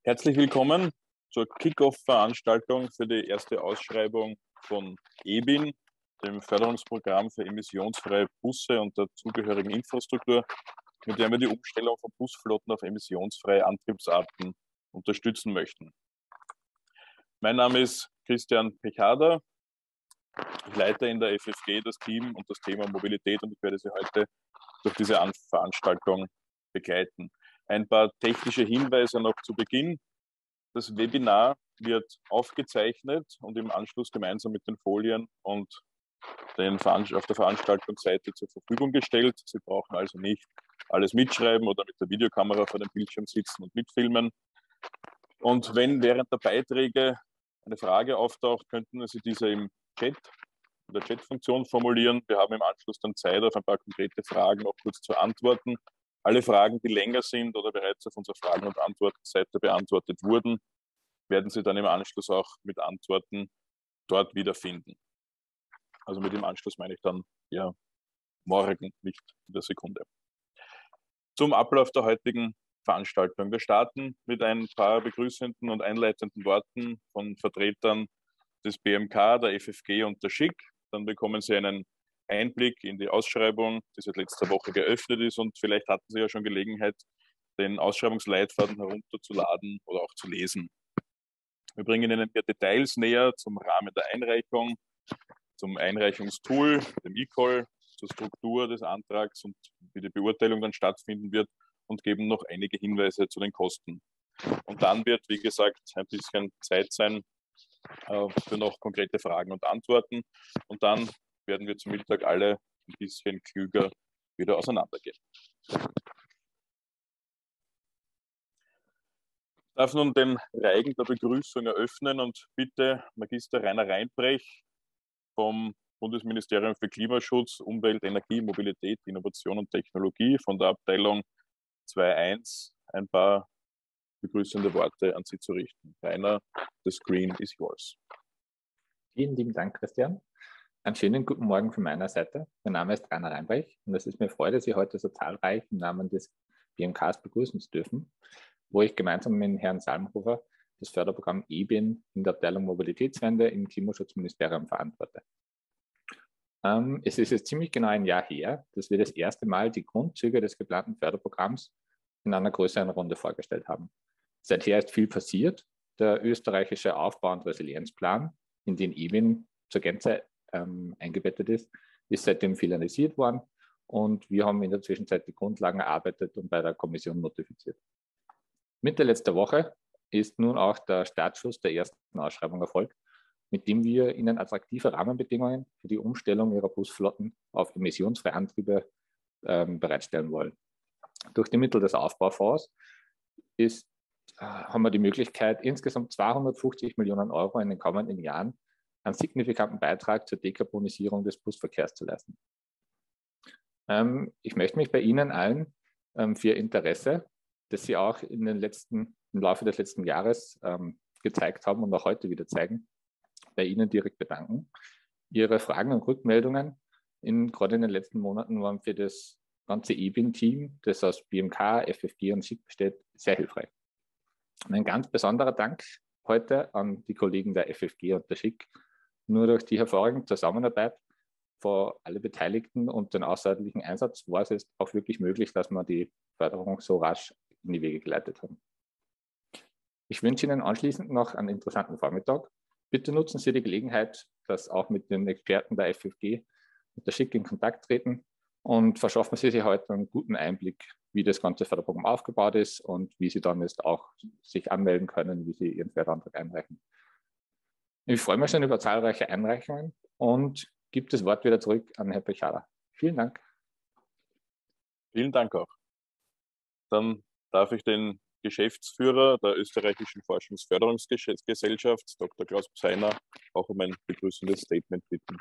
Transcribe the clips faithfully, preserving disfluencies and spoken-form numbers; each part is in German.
Herzlich willkommen zur Kick-Off-Veranstaltung für die erste Ausschreibung von E B I N, dem Förderungsprogramm für emissionsfreie Busse und der zugehörigen Infrastruktur, mit der wir die Umstellung von Busflotten auf emissionsfreie Antriebsarten unterstützen möchten. Mein Name ist Christian Pechada. Ich leite in der F F G das Team und das Thema Mobilität und ich werde Sie heute durch diese Veranstaltung begleiten. Ein paar technische Hinweise noch zu Beginn. Das Webinar wird aufgezeichnet und im Anschluss gemeinsam mit den Folien und den auf der Veranstaltungsseite zur Verfügung gestellt. Sie brauchen also nicht alles mitschreiben oder mit der Videokamera vor dem Bildschirm sitzen und mitfilmen. Und wenn während der Beiträge eine Frage auftaucht, könnten Sie diese im Chat, in der Chat-Funktion formulieren. Wir haben im Anschluss dann Zeit, auf ein paar konkrete Fragen auch kurz zu antworten. Alle Fragen, die länger sind oder bereits auf unserer Fragen- und Antworten-Seite beantwortet wurden, werden Sie dann im Anschluss auch mit Antworten dort wiederfinden. Also mit dem Anschluss meine ich dann ja morgen, nicht in der Sekunde. Zum Ablauf der heutigen Veranstaltung. Wir starten mit ein paar begrüßenden und einleitenden Worten von Vertretern des B M K, der F F G und der Schick. Dann bekommen Sie einen Einblick in die Ausschreibung, die seit letzter Woche geöffnet ist, und vielleicht hatten Sie ja schon Gelegenheit, den Ausschreibungsleitfaden herunterzuladen oder auch zu lesen. Wir bringen Ihnen hier Details näher zum Rahmen der Einreichung, zum Einreichungstool, dem E-Call, zur Struktur des Antrags und wie die Beurteilung dann stattfinden wird und geben noch einige Hinweise zu den Kosten. Und dann wird, wie gesagt, ein bisschen Zeit sein äh, für noch konkrete Fragen und Antworten. Und dann werden wir zum Mittag alle ein bisschen klüger wieder auseinandergehen. Ich darf nun den Reigen der Begrüßung eröffnen und bitte Magister Rainer Reinbrech vom Bundesministerium für Klimaschutz, Umwelt, Energie, Mobilität, Innovation und Technologie von der Abteilung zwei Punkt eins ein paar begrüßende Worte an Sie zu richten. Rainer, the screen is yours. Vielen lieben Dank, Christian. Einen schönen guten Morgen von meiner Seite. Mein Name ist Rainer Reinbrech und es ist mir Freude, Sie heute so zahlreich im Namen des B M Ks begrüßen zu dürfen, wo ich gemeinsam mit Herrn Salmhofer das Förderprogramm E B I N in der Abteilung Mobilitätswende im Klimaschutzministerium verantworte. Ähm, es ist jetzt ziemlich genau ein Jahr her, dass wir das erste Mal die Grundzüge des geplanten Förderprogramms in einer größeren Runde vorgestellt haben. Seither ist viel passiert. Der österreichische Aufbau- und Resilienzplan, in den E B I N zur Gänze ähm, eingebettet ist, ist seitdem finalisiert worden und wir haben in der Zwischenzeit die Grundlagen erarbeitet und bei der Kommission notifiziert. Mitte letzter Woche ist nun auch der Startschuss der ersten Ausschreibung erfolgt, mit dem wir Ihnen attraktive Rahmenbedingungen für die Umstellung Ihrer Busflotten auf emissionsfreie Antriebe ähm, bereitstellen wollen. Durch die Mittel des Aufbaufonds ist, äh, haben wir die Möglichkeit, insgesamt zweihundertfünfzig Millionen Euro in den kommenden Jahren einen signifikanten Beitrag zur Dekarbonisierung des Busverkehrs zu leisten. Ähm, ich möchte mich bei Ihnen allen ähm, für Ihr Interesse, das Sie auch in den letzten, im Laufe des letzten Jahres ähm, gezeigt haben und auch heute wieder zeigen, bei Ihnen direkt bedanken. Ihre Fragen und Rückmeldungen in, gerade in den letzten Monaten waren für das ganze E B I N-Team, das aus B M K, F F G und Schick besteht, sehr hilfreich. Und ein ganz besonderer Dank heute an die Kollegen der F F G und der Schick. Nur durch die hervorragende Zusammenarbeit von allen Beteiligten und den außerordentlichen Einsatz war es jetzt auch wirklich möglich, dass wir die Förderung so rasch in die Wege geleitet haben. Ich wünsche Ihnen anschließend noch einen interessanten Vormittag. Bitte nutzen Sie die Gelegenheit, dass auch mit den Experten der F F G und der Schick in Kontakt treten und verschaffen Sie sich heute einen guten Einblick, wie das ganze Förderprogramm aufgebaut ist und wie Sie dann jetzt auch sich anmelden können, wie Sie Ihren Förderantrag einreichen. Ich freue mich schon über zahlreiche Einreichungen und gebe das Wort wieder zurück an Herrn Pechada. Vielen Dank. Vielen Dank auch. Dann darf ich den Geschäftsführer der österreichischen Forschungsförderungsgesellschaft, Doktor Klaus Pseiner, auch um ein begrüßendes Statement bitten.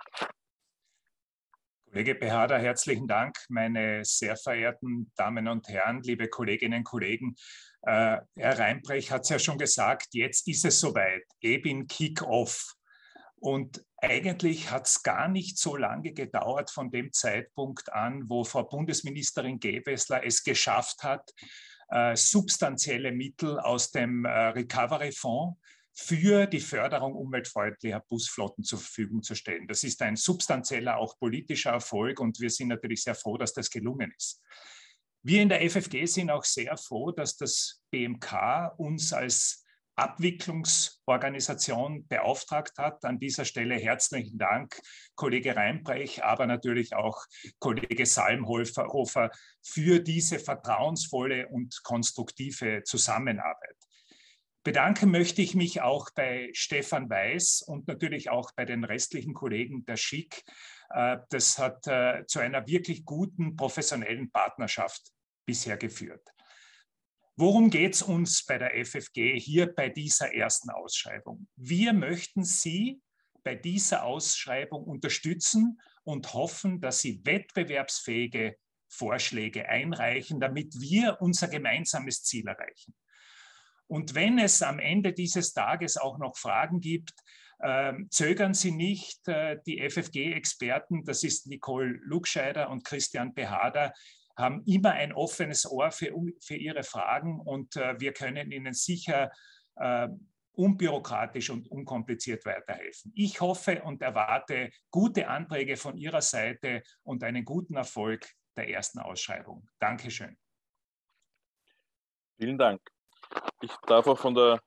Kollege Pechada, herzlichen Dank. Meine sehr verehrten Damen und Herren, liebe Kolleginnen und Kollegen. Äh, Herr Reinbrech hat es ja schon gesagt, jetzt ist es soweit. E B I N Kick-Off. Und eigentlich hat es gar nicht so lange gedauert von dem Zeitpunkt an, wo Frau Bundesministerin Gewessler es geschafft hat, äh, substanzielle Mittel aus dem äh, Recovery-Fonds für die Förderung umweltfreundlicher Busflotten zur Verfügung zu stellen. Das ist ein substanzieller, auch politischer Erfolg und wir sind natürlich sehr froh, dass das gelungen ist. Wir in der F F G sind auch sehr froh, dass das B M K uns als Abwicklungsorganisation beauftragt hat. An dieser Stelle herzlichen Dank, Kollege Reinbrecht, aber natürlich auch Kollege Salmhofer für diese vertrauensvolle und konstruktive Zusammenarbeit. Bedanken möchte ich mich auch bei Stefan Weiß und natürlich auch bei den restlichen Kollegen der S C H I C. Das hat zu einer wirklich guten professionellen Partnerschaft bisher geführt. Worum geht es uns bei der F F G hier bei dieser ersten Ausschreibung? Wir möchten Sie bei dieser Ausschreibung unterstützen und hoffen, dass Sie wettbewerbsfähige Vorschläge einreichen, damit wir unser gemeinsames Ziel erreichen. Und wenn es am Ende dieses Tages auch noch Fragen gibt, äh, zögern Sie nicht, äh, die F F G-Experten, das ist Nicole Lugscheider und Christian Behader, haben immer ein offenes Ohr für, für Ihre Fragen und äh, wir können Ihnen sicher äh, unbürokratisch und unkompliziert weiterhelfen. Ich hoffe und erwarte gute Anträge von Ihrer Seite und einen guten Erfolg der ersten Ausschreibung. Dankeschön. Vielen Dank. Ich darf auch von der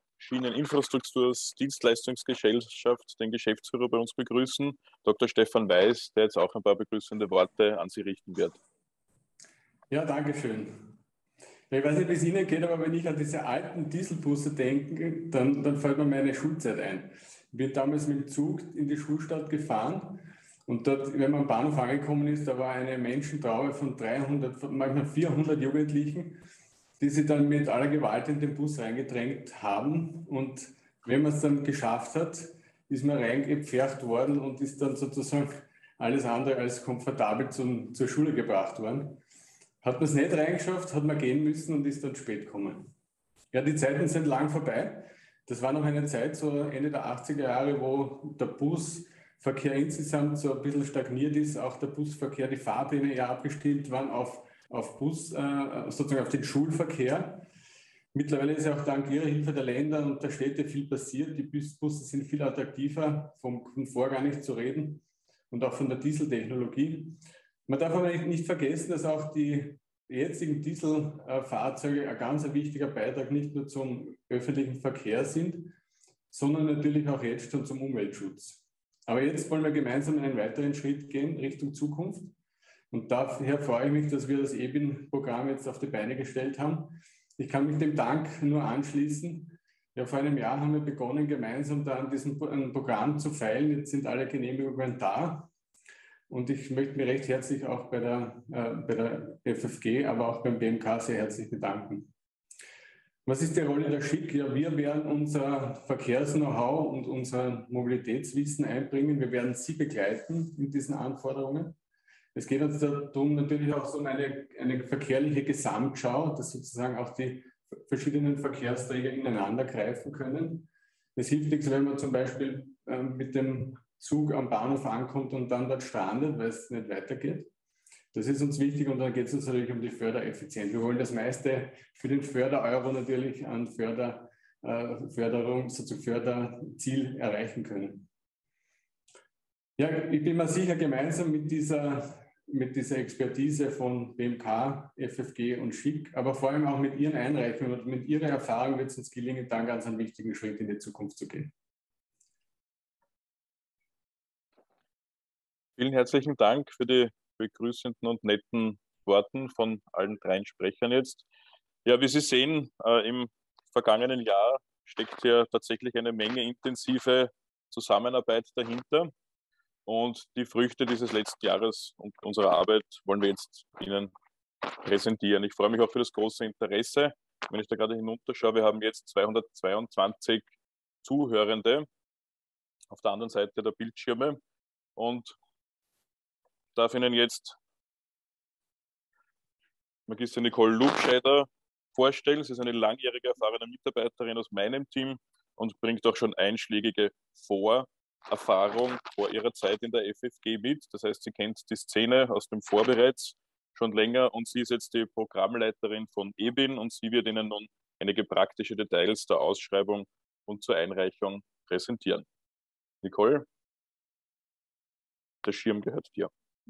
Schieneninfrastrukturdienstleistungsgesellschaft den Geschäftsführer bei uns begrüßen, Doktor Stefan Weiß, der jetzt auch ein paar begrüßende Worte an Sie richten wird. Ja, danke schön. Ich weiß nicht, wie es Ihnen geht, aber wenn ich an diese alten Dieselbusse denke, dann, dann fällt mir meine Schulzeit ein. Ich bin damals mit dem Zug in die Schulstadt gefahren und dort, wenn man am Bahnhof angekommen ist, da war eine Menschentraube von dreihundert, manchmal vierhundert Jugendlichen, die sich dann mit aller Gewalt in den Bus reingedrängt haben. Und wenn man es dann geschafft hat, ist man reingepfercht worden und ist dann sozusagen alles andere als komfortabel zum, zur Schule gebracht worden. Hat man es nicht reingeschafft, hat man gehen müssen und ist dann spät gekommen. Ja, die Zeiten sind lang vorbei. Das war noch eine Zeit, so Ende der achtziger Jahre, wo der Busverkehr insgesamt so ein bisschen stagniert ist. Auch der Busverkehr, die Fahrpläne eher abgestimmt waren auf, auf Bus, äh, sozusagen auf den Schulverkehr. Mittlerweile ist ja auch dank Ihrer Hilfe der Länder und der Städte viel passiert. Die Busse sind viel attraktiver, vom Komfort gar nicht zu reden und auch von der Dieseltechnologie. Man darf aber nicht vergessen, dass auch die jetzigen Dieselfahrzeuge ein ganz wichtiger Beitrag nicht nur zum öffentlichen Verkehr sind, sondern natürlich auch jetzt schon zum Umweltschutz. Aber jetzt wollen wir gemeinsam einen weiteren Schritt gehen Richtung Zukunft. Und daher freue ich mich, dass wir das E B I N-Programm jetzt auf die Beine gestellt haben. Ich kann mich dem Dank nur anschließen. Ja, vor einem Jahr haben wir begonnen, gemeinsam da an diesem Programm zu feilen. Jetzt sind alle Genehmigungen da. Und ich möchte mich recht herzlich auch bei der, äh, bei der F F G, aber auch beim B M K sehr herzlich bedanken. Was ist die Rolle der S C H I C? Ja, wir werden unser Verkehrs-Know-how und unser Mobilitätswissen einbringen. Wir werden Sie begleiten in diesen Anforderungen. Es geht uns darum, natürlich auch so um eine, eine verkehrliche Gesamtschau, dass sozusagen auch die verschiedenen Verkehrsträger ineinander greifen können. Es hilft nichts, wenn man zum Beispiel äh, mit dem Zug am Bahnhof ankommt und dann dort strandet, weil es nicht weitergeht. Das ist uns wichtig und dann geht es uns natürlich um die Fördereffizienz. Wir wollen das meiste für den Förder-Euro natürlich an Förder, äh, Förderung, sozusagen Förderziel erreichen können. Ja, ich bin mir sicher, gemeinsam mit dieser, mit dieser Expertise von B M K, F F G und S C H I C, aber vor allem auch mit Ihren Einreichungen und mit Ihrer Erfahrung wird es uns gelingen, dann ganz einen wichtigen Schritt in die Zukunft zu gehen. Vielen herzlichen Dank für die begrüßenden und netten Worten von allen dreien Sprechern jetzt. Ja, wie Sie sehen, äh, im vergangenen Jahr steckt ja tatsächlich eine Menge intensive Zusammenarbeit dahinter. Und die Früchte dieses letzten Jahres und unserer Arbeit wollen wir jetzt Ihnen präsentieren. Ich freue mich auch für das große Interesse. Wenn ich da gerade hinunterschaue, wir haben jetzt zweihundertzweiundzwanzig Zuhörende auf der anderen Seite der Bildschirme und darf Ihnen jetzt Magister Nicole Lugscheider vorstellen. Sie ist eine langjährige erfahrene Mitarbeiterin aus meinem Team und bringt auch schon einschlägige Vorerfahrung vor ihrer Zeit in der F F G mit. Das heißt, sie kennt die Szene aus dem Vor bereits schon länger und sie ist jetzt die Programmleiterin von E B I N und sie wird Ihnen nun einige praktische Details der Ausschreibung und zur Einreichung präsentieren. Nicole, der Schirm gehört dir.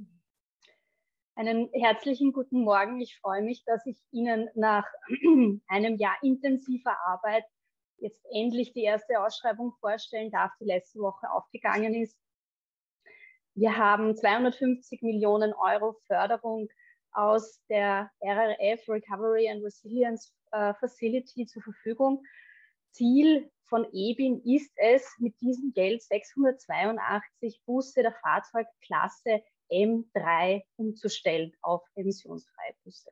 Einen herzlichen guten Morgen. Ich freue mich, dass ich Ihnen nach einem Jahr intensiver Arbeit jetzt endlich die erste Ausschreibung vorstellen darf, die letzte Woche aufgegangen ist. Wir haben zweihundertfünfzig Millionen Euro Förderung aus der R R F, Recovery and Resilience uh, Facility, zur Verfügung. Ziel von E B I N ist es, mit diesem Geld sechshundertzweiundachtzig Busse der Fahrzeugklasse M drei umzustellen auf emissionsfreie Busse.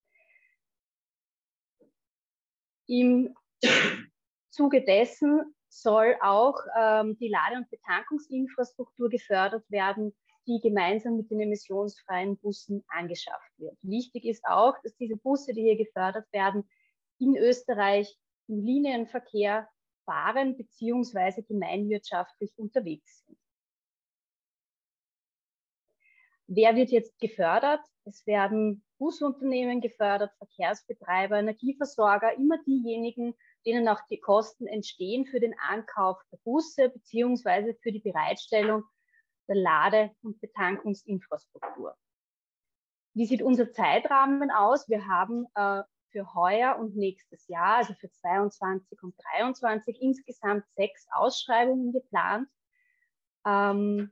Im Zuge dessen soll auch ähm, die Lade- und Betankungsinfrastruktur gefördert werden, die gemeinsam mit den emissionsfreien Bussen angeschafft wird. Wichtig ist auch, dass diese Busse, die hier gefördert werden, in Österreich im Linienverkehr fahren bzw. gemeinwirtschaftlich unterwegs sind. Wer wird jetzt gefördert? Es werden Busunternehmen gefördert, Verkehrsbetreiber, Energieversorger, immer diejenigen, denen auch die Kosten entstehen für den Ankauf der Busse bzw. für die Bereitstellung der Lade- und Betankungsinfrastruktur. Wie sieht unser Zeitrahmen aus? Wir haben äh, für heuer und nächstes Jahr, also für zweiundzwanzig und dreiundzwanzig, insgesamt sechs Ausschreibungen geplant. Ähm,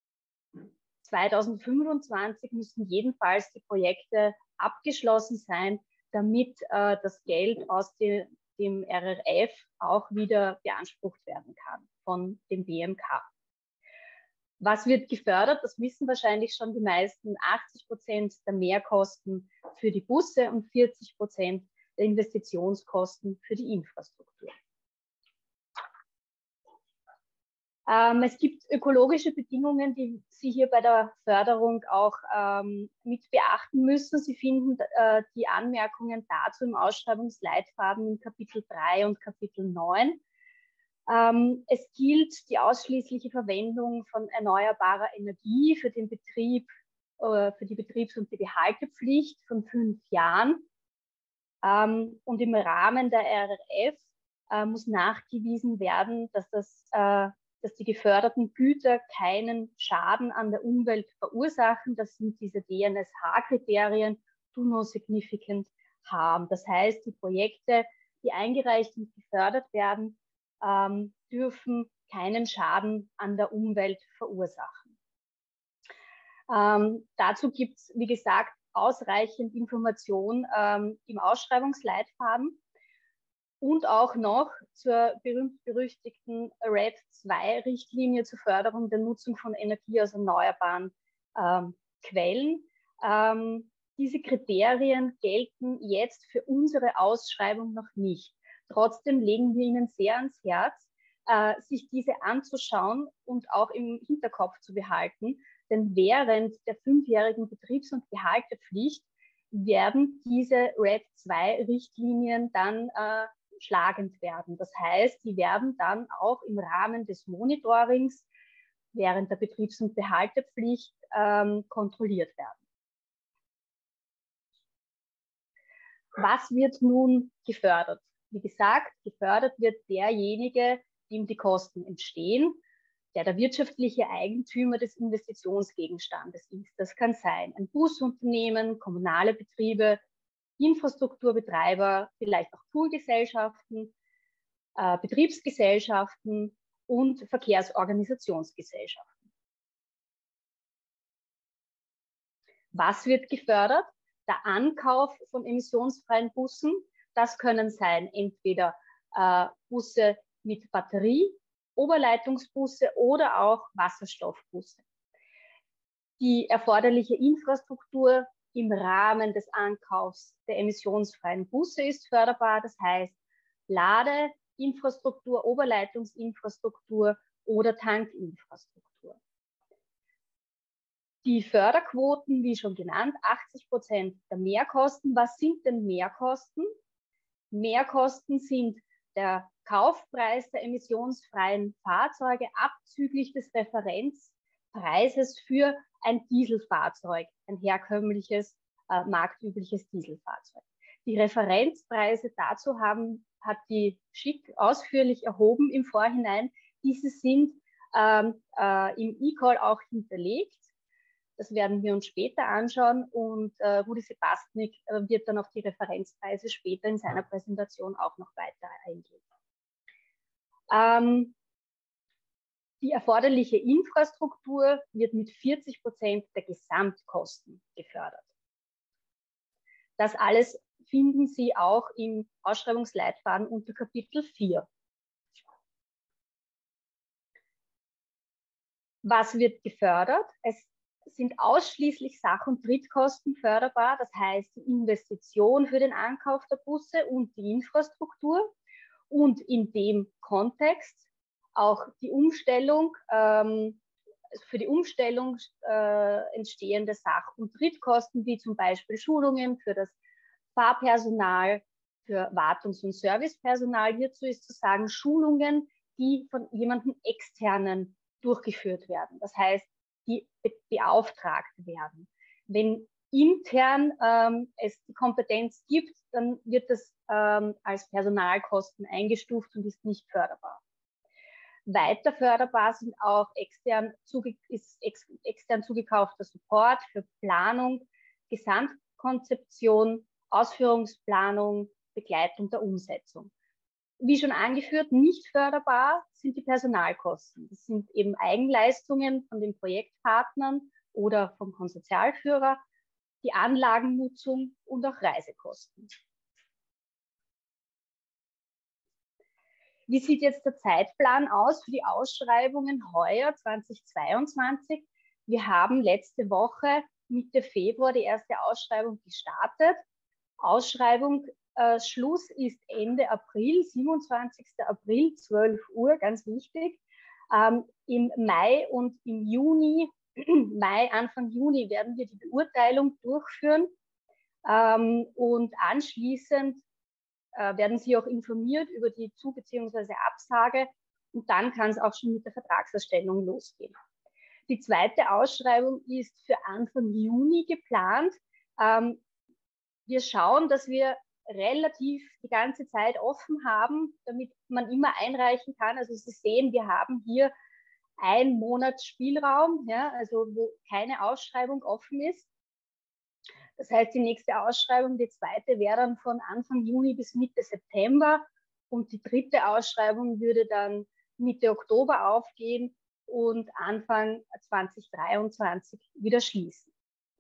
zweitausendfünfundzwanzig müssen jedenfalls die Projekte abgeschlossen sein, damit äh, das Geld aus de, dem R R F auch wieder beansprucht werden kann von dem B M K. Was wird gefördert? Das wissen wahrscheinlich schon die meisten. achtzig Prozent der Mehrkosten für die Busse und vierzig Prozent der Investitionskosten für die Infrastruktur. Ähm, es gibt ökologische Bedingungen, die Sie hier bei der Förderung auch ähm, mit beachten müssen. Sie finden äh, die Anmerkungen dazu im Ausschreibungsleitfaden in Kapitel drei und Kapitel neun. Ähm, es gilt die ausschließliche Verwendung von erneuerbarer Energie für den Betrieb, äh, für die Betriebs- und die Behaltepflicht von fünf Jahren. Ähm, und im Rahmen der R R F äh, muss nachgewiesen werden, dass das äh, dass die geförderten Güter keinen Schaden an der Umwelt verursachen. Das sind diese D N S H-Kriterien, do no significant harm. Das heißt, die Projekte, die eingereicht und gefördert werden, ähm, dürfen keinen Schaden an der Umwelt verursachen. Ähm, dazu gibt es, wie gesagt, ausreichend Information ähm, im Ausschreibungsleitfaden. Und auch noch zur berühmt-berüchtigten R E D zwei Richtlinie zur Förderung der Nutzung von Energie aus erneuerbaren ähm, Quellen. Ähm, diese Kriterien gelten jetzt für unsere Ausschreibung noch nicht. Trotzdem legen wir Ihnen sehr ans Herz, äh, sich diese anzuschauen und auch im Hinterkopf zu behalten. Denn während der fünfjährigen Betriebs- und Behaltepflicht werden diese R E D zwei Richtlinien dann äh, schlagend werden. Das heißt, die werden dann auch im Rahmen des Monitorings während der Betriebs- und Behaltepflicht ähm, kontrolliert werden. Was wird nun gefördert? Wie gesagt, gefördert wird derjenige, dem die Kosten entstehen, der der wirtschaftliche Eigentümer des Investitionsgegenstandes ist. Das kann sein ein Busunternehmen, kommunale Betriebe, Infrastrukturbetreiber, vielleicht auch Poolgesellschaften, äh, Betriebsgesellschaften und Verkehrsorganisationsgesellschaften. Was wird gefördert? Der Ankauf von emissionsfreien Bussen. Das können sein entweder äh, Busse mit Batterie, Oberleitungsbusse oder auch Wasserstoffbusse. Die erforderliche Infrastruktur im Rahmen des Ankaufs der emissionsfreien Busse ist förderbar. Das heißt, Ladeinfrastruktur, Oberleitungsinfrastruktur oder Tankinfrastruktur. Die Förderquoten, wie schon genannt, achtzig Prozent der Mehrkosten. Was sind denn Mehrkosten? Mehrkosten sind der Kaufpreis der emissionsfreien Fahrzeuge abzüglich des Referenzpreises für ein Dieselfahrzeug, ein herkömmliches äh, marktübliches Dieselfahrzeug. Die Referenzpreise dazu haben, hat die Schick ausführlich erhoben im Vorhinein. Diese sind ähm, äh, im E-Call auch hinterlegt. Das werden wir uns später anschauen und äh, Rudi Sebastnik äh, wird dann auf die Referenzpreise später in seiner Präsentation auch noch weiter eingehen. Ähm, die erforderliche Infrastruktur wird mit vierzig Prozent der Gesamtkosten gefördert. Das alles finden Sie auch im Ausschreibungsleitfaden unter Kapitel vier. Was wird gefördert? Es sind ausschließlich Sach- und Drittkosten förderbar, das heißt die Investition für den Ankauf der Busse und die Infrastruktur und in dem Kontext auch die Umstellung, ähm, für die Umstellung äh, entstehende Sach- und Drittkosten, wie zum Beispiel Schulungen für das Fahrpersonal, für Wartungs- und Servicepersonal. Hierzu ist zu sagen, Schulungen, die von jemandem externen durchgeführt werden. Das heißt, die be beauftragt werden. Wenn intern ähm, es die Kompetenz gibt, dann wird das ähm, als Personalkosten eingestuft und ist nicht förderbar. Weiter förderbar sind auch extern, zuge ist ex extern zugekaufter Support für Planung, Gesamtkonzeption, Ausführungsplanung, Begleitung der Umsetzung. Wie schon angeführt, nicht förderbar sind die Personalkosten. Das sind eben Eigenleistungen von den Projektpartnern oder vom Konsortialführer, die Anlagennutzung und auch Reisekosten. Wie sieht jetzt der Zeitplan aus für die Ausschreibungen heuer zweitausendzweiundzwanzig? Wir haben letzte Woche Mitte Februar die erste Ausschreibung gestartet. Ausschreibung äh, Schluss ist Ende April, siebenundzwanzigster April, zwölf Uhr, ganz wichtig. Ähm, Im Mai und im Juni, Mai, Anfang Juni werden wir die Beurteilung durchführen ähm, und anschließend äh, werden Sie auch informiert über die Zu- bzw. Absage und dann kann es auch schon mit der Vertragserstellung losgehen. Die zweite Ausschreibung ist für Anfang Juni geplant. Ähm, wir schauen, dass wir relativ die ganze Zeit offen haben, damit man immer einreichen kann. Also Sie sehen, wir haben hier einen Monat Spielraum, ja, also wo keine Ausschreibung offen ist. Das heißt, die nächste Ausschreibung, die zweite, wäre dann von Anfang Juni bis Mitte September und die dritte Ausschreibung würde dann Mitte Oktober aufgehen und Anfang zweitausenddreiundzwanzig wieder schließen.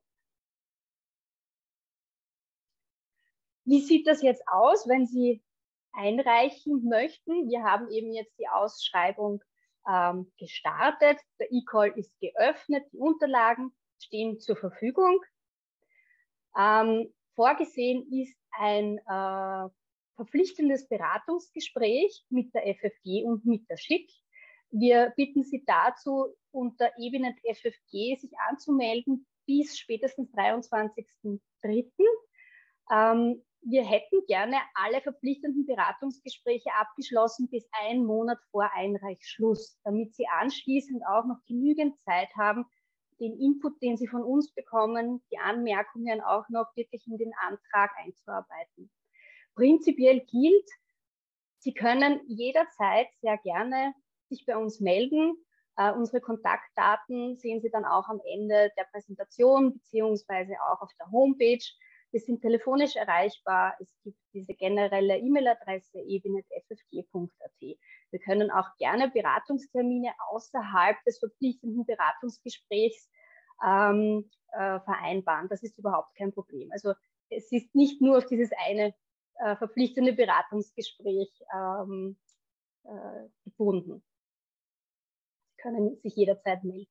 Wie sieht das jetzt aus, wenn Sie einreichen möchten? Wir haben eben jetzt die Ausschreibung ähm, gestartet. Der E-Call ist geöffnet. Die Unterlagen stehen zur Verfügung. Ähm, vorgesehen ist ein äh, verpflichtendes Beratungsgespräch mit der F F G und mit der Schick. Wir bitten Sie dazu, unter ebinet punkt f f g sich anzumelden bis spätestens dreiundzwanzigsten dritten Ähm, wir hätten gerne alle verpflichtenden Beratungsgespräche abgeschlossen bis einen Monat vor Einreichschluss, damit Sie anschließend auch noch genügend Zeit haben, den Input, den Sie von uns bekommen, die Anmerkungen auch noch wirklich in den Antrag einzuarbeiten. Prinzipiell gilt, Sie können jederzeit sehr gerne sich bei uns melden. Uh, unsere Kontaktdaten sehen Sie dann auch am Ende der Präsentation beziehungsweise auch auf der Homepage. Wir sind telefonisch erreichbar. Es gibt diese generelle E-Mail-Adresse ebinet punkt f f g punkt a t. Wir können auch gerne Beratungstermine außerhalb des verpflichtenden Beratungsgesprächs ähm, äh, vereinbaren. Das ist überhaupt kein Problem. Also es ist nicht nur auf dieses eine äh, verpflichtende Beratungsgespräch ähm, äh, gebunden. Sie können sich jederzeit melden.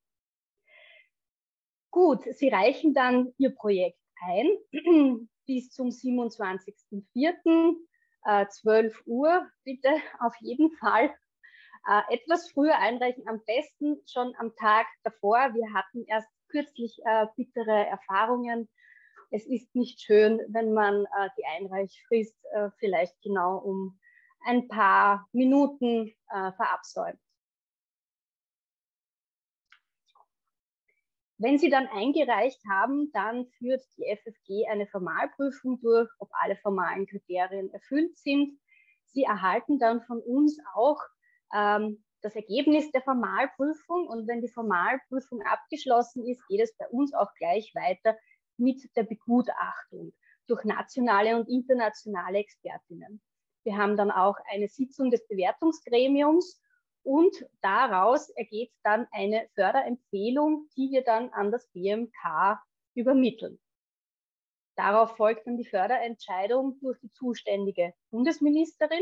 Gut, Sie reichen dann Ihr Projekt ein bis zum siebenundzwanzigsten vierten Äh, zwölf Uhr, bitte auf jeden Fall. Äh, etwas früher einreichen, am besten schon am Tag davor. Wir hatten erst kürzlich äh, bittere Erfahrungen. Es ist nicht schön, wenn man äh, die Einreichfrist äh, vielleicht genau um ein paar Minuten äh, verabsäumt. Wenn Sie dann eingereicht haben, dann führt die F F G eine Formalprüfung durch, ob alle formalen Kriterien erfüllt sind. Sie erhalten dann von uns auch ähm, das Ergebnis der Formalprüfung, und wenn die Formalprüfung abgeschlossen ist, geht es bei uns auch gleich weiter mit der Begutachtung durch nationale und internationale Expertinnen. Wir haben dann auch eine Sitzung des Bewertungsgremiums und daraus ergeht dann eine Förderempfehlung, die wir dann an das B M K übermitteln. Darauf folgt dann die Förderentscheidung durch die zuständige Bundesministerin.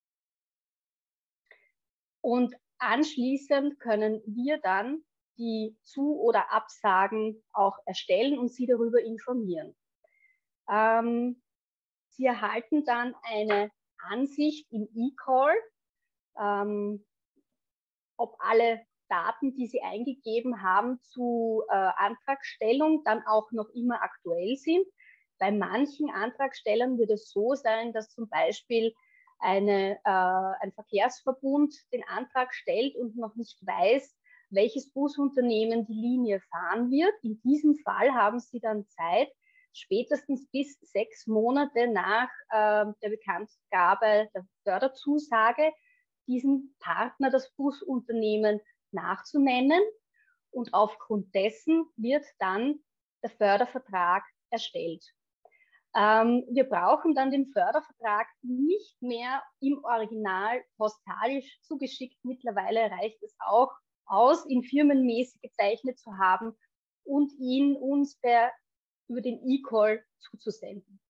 Und anschließend können wir dann die Zu- oder Absagen auch erstellen und Sie darüber informieren. Ähm, Sie erhalten dann eine Ansicht im E-Call, ähm, ob alle Daten, die Sie eingegeben haben zur äh, Antragstellung, dann auch noch immer aktuell sind. Bei manchen Antragstellern wird es so sein, dass zum Beispiel eine, äh, ein Verkehrsverbund den Antrag stellt und noch nicht weiß, welches Busunternehmen die Linie fahren wird. In diesem Fall haben Sie dann Zeit, spätestens bis sechs Monate nach äh, der Bekanntgabe der Förderzusage, diesen Partner, das Busunternehmen, nachzunennen. Und aufgrund dessen wird dann der Fördervertrag erstellt. Ähm, wir brauchen dann den Fördervertrag nicht mehr im Original postalisch zugeschickt. Mittlerweile reicht es auch aus, ihn firmenmäßig gezeichnet zu haben und ihn uns per, über den E-Call zuzusenden.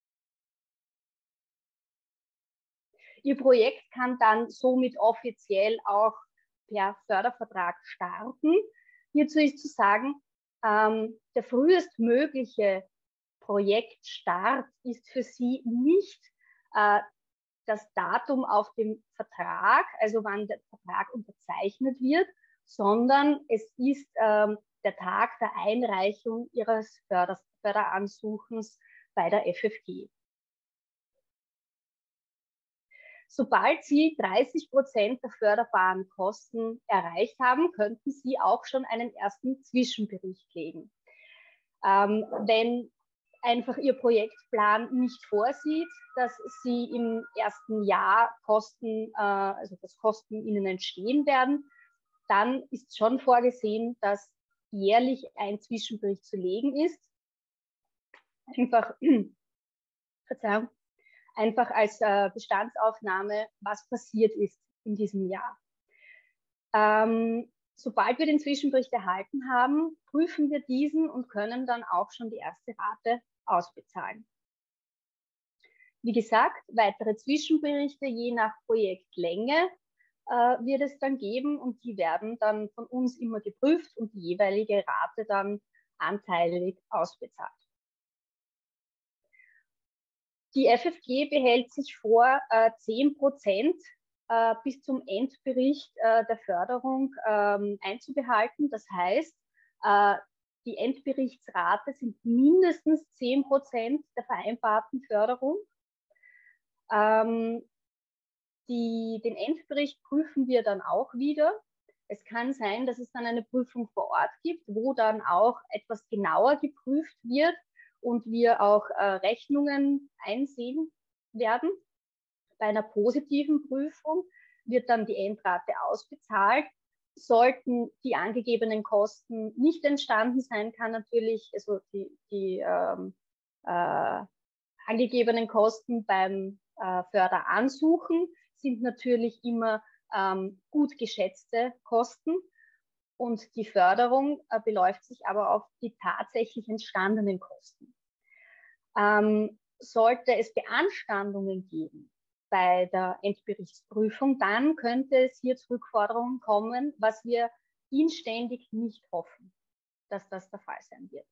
Ihr Projekt kann dann somit offiziell auch per Fördervertrag starten. Hierzu ist zu sagen, ähm, der frühestmögliche Projektstart ist für Sie nicht äh, das Datum auf dem Vertrag, also wann der Vertrag unterzeichnet wird, sondern es ist ähm, der Tag der Einreichung Ihres Förder Förderansuchens bei der F F G. Sobald Sie dreißig Prozent der förderbaren Kosten erreicht haben, könnten Sie auch schon einen ersten Zwischenbericht legen. Ähm, wenn einfach Ihr Projektplan nicht vorsieht, dass Sie im ersten Jahr Kosten, äh, also dass Kosten Ihnen entstehen werden, dann ist schon vorgesehen, dass jährlich ein Zwischenbericht zu legen ist. Einfach, Verzeihung, einfach als äh, Bestandsaufnahme, was passiert ist in diesem Jahr. Ähm, sobald wir den Zwischenbericht erhalten haben, prüfen wir diesen und können dann auch schon die erste Rate ausbezahlen. Wie gesagt, weitere Zwischenberichte je nach Projektlänge äh, wird es dann geben und die werden dann von uns immer geprüft und die jeweilige Rate dann anteilig ausbezahlt. Die F F G behält sich vor, äh, zehn Prozent äh, bis zum Endbericht äh, der Förderung ähm, einzubehalten. Das heißt, äh, die Endberichtsrate sind mindestens zehn Prozent der vereinbarten Förderung. Ähm, die, den Endbericht prüfen wir dann auch wieder. Es kann sein, dass es dann eine Prüfung vor Ort gibt, wo dann auch etwas genauer geprüft wird und wir auch äh, Rechnungen einsehen werden. Bei einer positiven Prüfung wird dann die Endrate ausbezahlt. Sollten die angegebenen Kosten nicht entstanden sein, kann natürlich, also die, die ähm, äh, angegebenen Kosten beim äh, Förderansuchen sind natürlich immer ähm, gut geschätzte Kosten. Und die Förderung äh, beläuft sich aber auf die tatsächlich entstandenen Kosten. Ähm, sollte es Beanstandungen geben bei der Endberichtsprüfung, dann könnte es hier zu Rückforderungen kommen, was wir inständig nicht hoffen, dass das der Fall sein wird.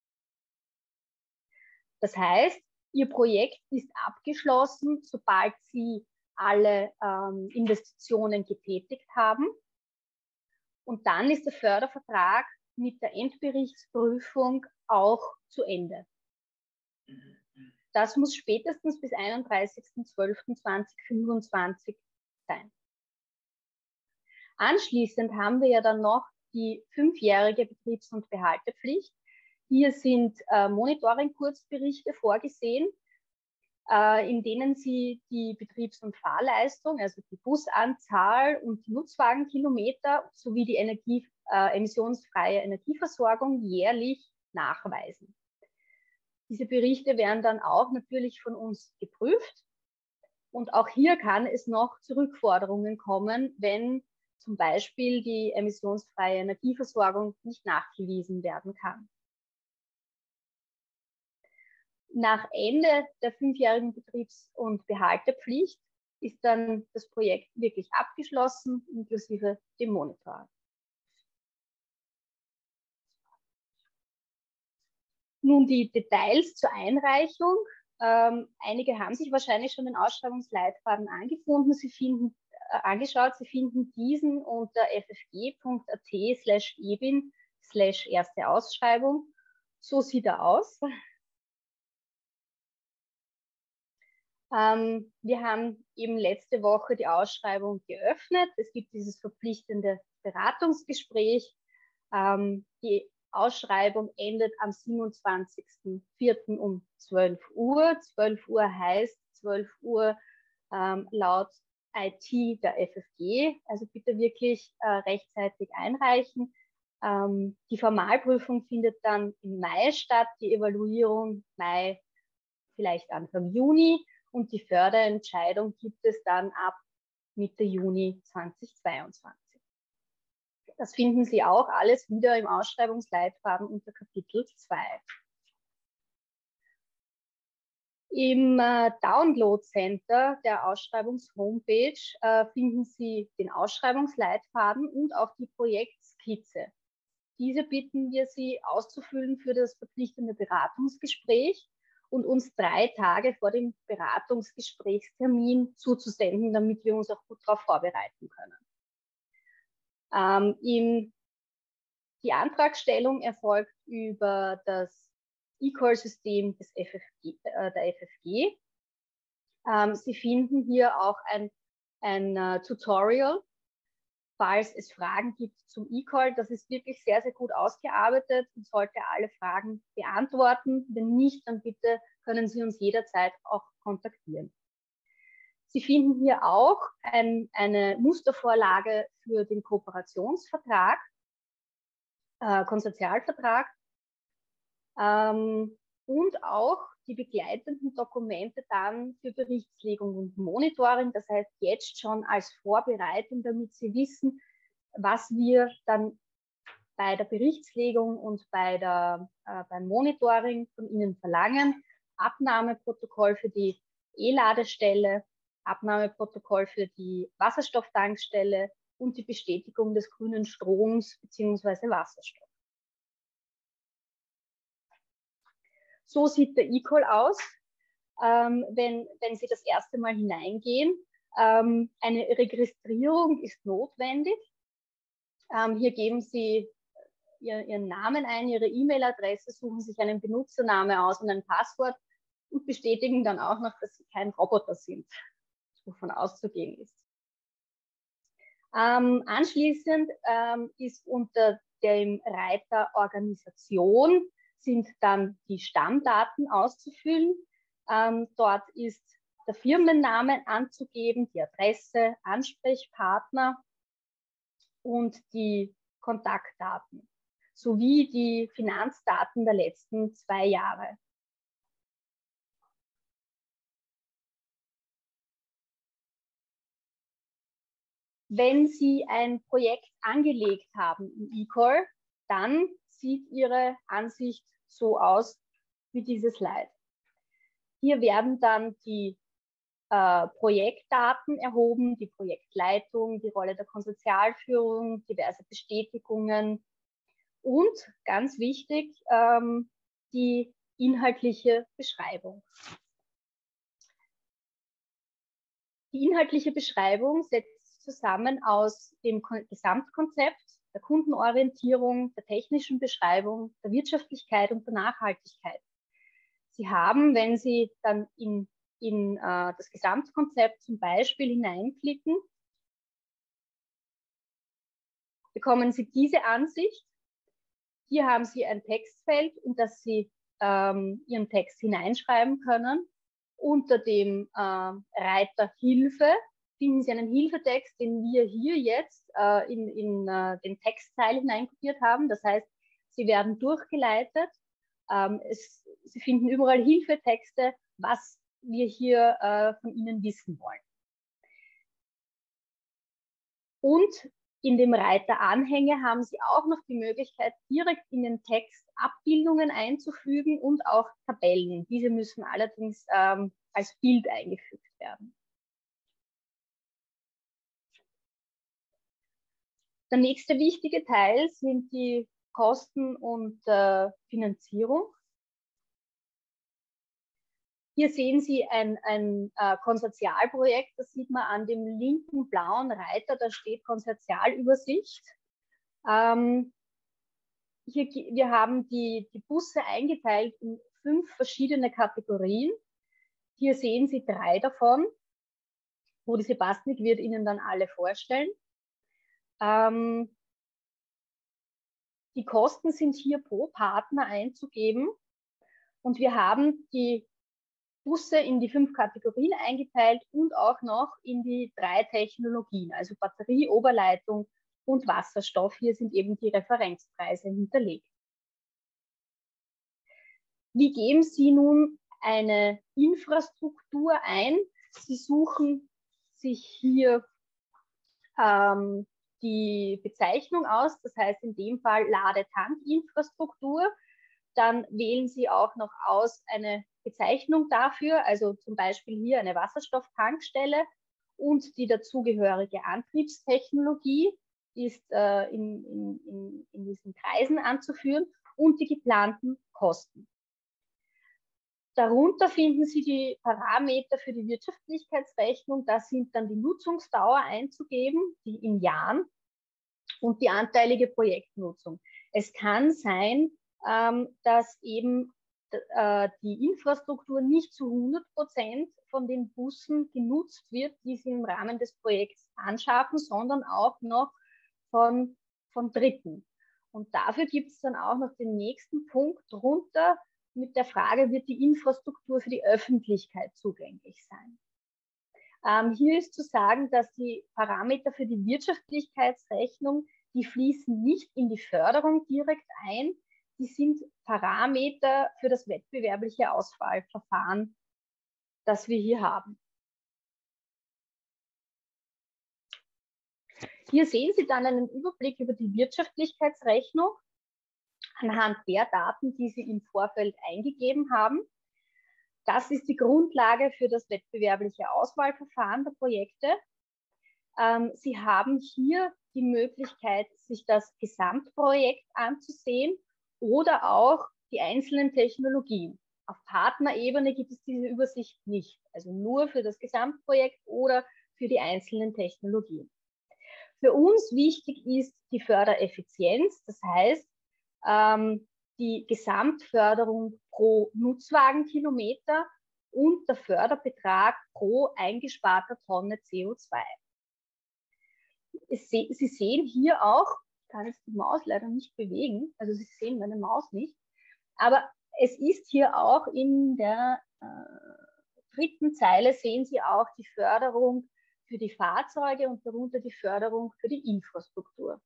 Das heißt, Ihr Projekt ist abgeschlossen, sobald Sie alle ähm, Investitionen getätigt haben. Und dann ist der Fördervertrag mit der Endberichtsprüfung auch zu Ende. Das muss spätestens bis einunddreißigsten zwölften zweitausendfünfundzwanzig sein. Anschließend haben wir ja dann noch die fünfjährige Betriebs- und Behaltepflicht. Hier sind äh, Monitoring-Kurzberichte vorgesehen, äh, in denen Sie die Betriebs- und Fahrleistung, also die Busanzahl und die Nutzwagenkilometer sowie die Energie, äh, emissionsfreie Energieversorgung jährlich nachweisen. Diese Berichte werden dann auch natürlich von uns geprüft. Und auch hier kann es noch zu Rückforderungen kommen, wenn zum Beispiel die emissionsfreie Energieversorgung nicht nachgewiesen werden kann. Nach Ende der fünfjährigen Betriebs- und Behaltepflicht ist dann das Projekt wirklich abgeschlossen, inklusive dem Monitoring. Nun die Details zur Einreichung. Ähm, einige haben sich wahrscheinlich schon den Ausschreibungsleitfaden angefunden. Sie finden, äh, angeschaut. Sie finden diesen unter ffg.at slash ebin slash erste Ausschreibung. So sieht er aus. Ähm, wir haben eben letzte Woche die Ausschreibung geöffnet. Es gibt dieses verpflichtende Beratungsgespräch. Ähm, die Ausschreibung endet am siebenundzwanzigsten vierten um zwölf Uhr. zwölf Uhr heißt zwölf Uhr ähm, laut I T der F F G. Also bitte wirklich äh, rechtzeitig einreichen. Ähm, die Formalprüfung findet dann im Mai statt, die Evaluierung Mai, vielleicht Anfang Juni. Und die Förderentscheidung gibt es dann ab Mitte Juni zweitausendzweiundzwanzig. Das finden Sie auch alles wieder im Ausschreibungsleitfaden unter Kapitel zwei. Im äh, Download Center der Ausschreibungs-Homepage äh, finden Sie den Ausschreibungsleitfaden und auch die Projektskizze. Diese bitten wir Sie auszufüllen für das verpflichtende Beratungsgespräch und uns drei Tage vor dem Beratungsgesprächstermin zuzusenden, damit wir uns auch gut darauf vorbereiten können. Ähm, im, die Antragstellung erfolgt über das E-Call-System des F F G, äh, der F F G. Ähm, Sie finden hier auch ein, ein uh, Tutorial, falls es Fragen gibt zum E-Call. Das ist wirklich sehr, sehr gut ausgearbeitet und sollte alle Fragen beantworten. Wenn nicht, dann bitte können Sie uns jederzeit auch kontaktieren. Sie finden hier auch ein, eine Mustervorlage für den Kooperationsvertrag, äh, Konsortialvertrag ähm, und auch die begleitenden Dokumente dann für Berichtslegung und Monitoring. Das heißt jetzt schon als Vorbereitung, damit Sie wissen, was wir dann bei der Berichtslegung und bei der, äh, beim Monitoring von Ihnen verlangen. Abnahmeprotokoll für die E-Ladestelle, Abnahmeprotokoll für die Wasserstofftankstelle und die Bestätigung des grünen Stroms bzw. Wasserstoff. So sieht der E-Call aus, ähm, wenn, wenn Sie das erste Mal hineingehen. Ähm, eine Registrierung ist notwendig. Ähm, hier geben Sie ihr, Ihren Namen ein, Ihre E-Mail-Adresse, suchen sich einen Benutzername aus und ein Passwort und bestätigen dann auch noch, dass Sie kein Roboter sind, wovon auszugehen ist. Ähm, anschließend ähm, ist unter dem Reiter Organisation sind dann die Stammdaten auszufüllen. Ähm, dort ist der Firmenname anzugeben, die Adresse, Ansprechpartner und die Kontaktdaten sowie die Finanzdaten der letzten zwei Jahre. Wenn Sie ein Projekt angelegt haben im E-Call, dann sieht Ihre Ansicht so aus wie dieses Slide. Hier werden dann die äh, Projektdaten erhoben, die Projektleitung, die Rolle der Konsortialführung, diverse Bestätigungen und ganz wichtig, ähm, die inhaltliche Beschreibung. Die inhaltliche Beschreibung setzt zusammen aus dem Gesamtkonzept, der Kundenorientierung, der technischen Beschreibung, der Wirtschaftlichkeit und der Nachhaltigkeit. Sie haben, wenn Sie dann in, in äh, das Gesamtkonzept zum Beispiel hineinklicken, bekommen Sie diese Ansicht. Hier haben Sie ein Textfeld, in das Sie ähm, Ihren Text hineinschreiben können. Unter dem äh, Reiter Hilfe finden Sie einen Hilfetext, den wir hier jetzt äh, in, in äh, den Textteil hineinkopiert haben. Das heißt, Sie werden durchgeleitet. Ähm, es, Sie finden überall Hilfetexte, was wir hier äh, von Ihnen wissen wollen. Und in dem Reiter Anhänge haben Sie auch noch die Möglichkeit, direkt in den Text Abbildungen einzufügen und auch Tabellen. Diese müssen allerdings ähm, als Bild eingefügt werden. Der nächste wichtige Teil sind die Kosten und äh, Finanzierung. Hier sehen Sie ein, ein äh, Konsortialprojekt, das sieht man an dem linken blauen Reiter, da steht Konsortialübersicht. Ähm, hier, wir haben die, die Busse eingeteilt in fünf verschiedene Kategorien. Hier sehen Sie drei davon. Rudi Sebastnik wird Ihnen dann alle vorstellen. Ähm, die Kosten sind hier pro Partner einzugeben. Und wir haben die Busse in die fünf Kategorien eingeteilt und auch noch in die drei Technologien, also Batterie, Oberleitung und Wasserstoff. Hier sind eben die Referenzpreise hinterlegt. Wie geben Sie nun eine Infrastruktur ein? Sie suchen sich hier ähm, die Bezeichnung aus, das heißt in dem Fall Ladetankinfrastruktur. Dann wählen Sie auch noch aus eine Bezeichnung dafür, also zum Beispiel hier eine Wasserstofftankstelle und die dazugehörige Antriebstechnologie ist äh, in, in, in, in diesen Kreisen anzuführen und die geplanten Kosten. Darunter finden Sie die Parameter für die Wirtschaftlichkeitsrechnung. Da sind dann die Nutzungsdauer einzugeben, die in Jahren und die anteilige Projektnutzung. Es kann sein, ähm, dass eben äh, die Infrastruktur nicht zu hundert Prozent von den Bussen genutzt wird, die Sie im Rahmen des Projekts anschaffen, sondern auch noch von, von Dritten. Und dafür gibt es dann auch noch den nächsten Punkt drunter mit der Frage, wird die Infrastruktur für die Öffentlichkeit zugänglich sein? Ähm, hier ist zu sagen, dass die Parameter für die Wirtschaftlichkeitsrechnung, die fließen nicht in die Förderung direkt ein, die sind Parameter für das wettbewerbliche Auswahlverfahren, das wir hier haben. Hier sehen Sie dann einen Überblick über die Wirtschaftlichkeitsrechnung anhand der Daten, die Sie im Vorfeld eingegeben haben. Das ist die Grundlage für das wettbewerbliche Auswahlverfahren der Projekte. Ähm, Sie haben hier die Möglichkeit, sich das Gesamtprojekt anzusehen oder auch die einzelnen Technologien. Auf Partnerebene gibt es diese Übersicht nicht, also nur für das Gesamtprojekt oder für die einzelnen Technologien. Für uns wichtig ist die Fördereffizienz, das heißt, ähm, die Gesamtförderung pro Nutzwagenkilometer und der Förderbetrag pro eingesparter Tonne C O zwei. Es, Sie sehen hier auch, ich kann jetzt die Maus leider nicht bewegen, also Sie sehen meine Maus nicht, aber es ist hier auch in der äh, dritten Zeile, sehen Sie auch die Förderung für die Fahrzeuge und darunter die Förderung für die Infrastruktur.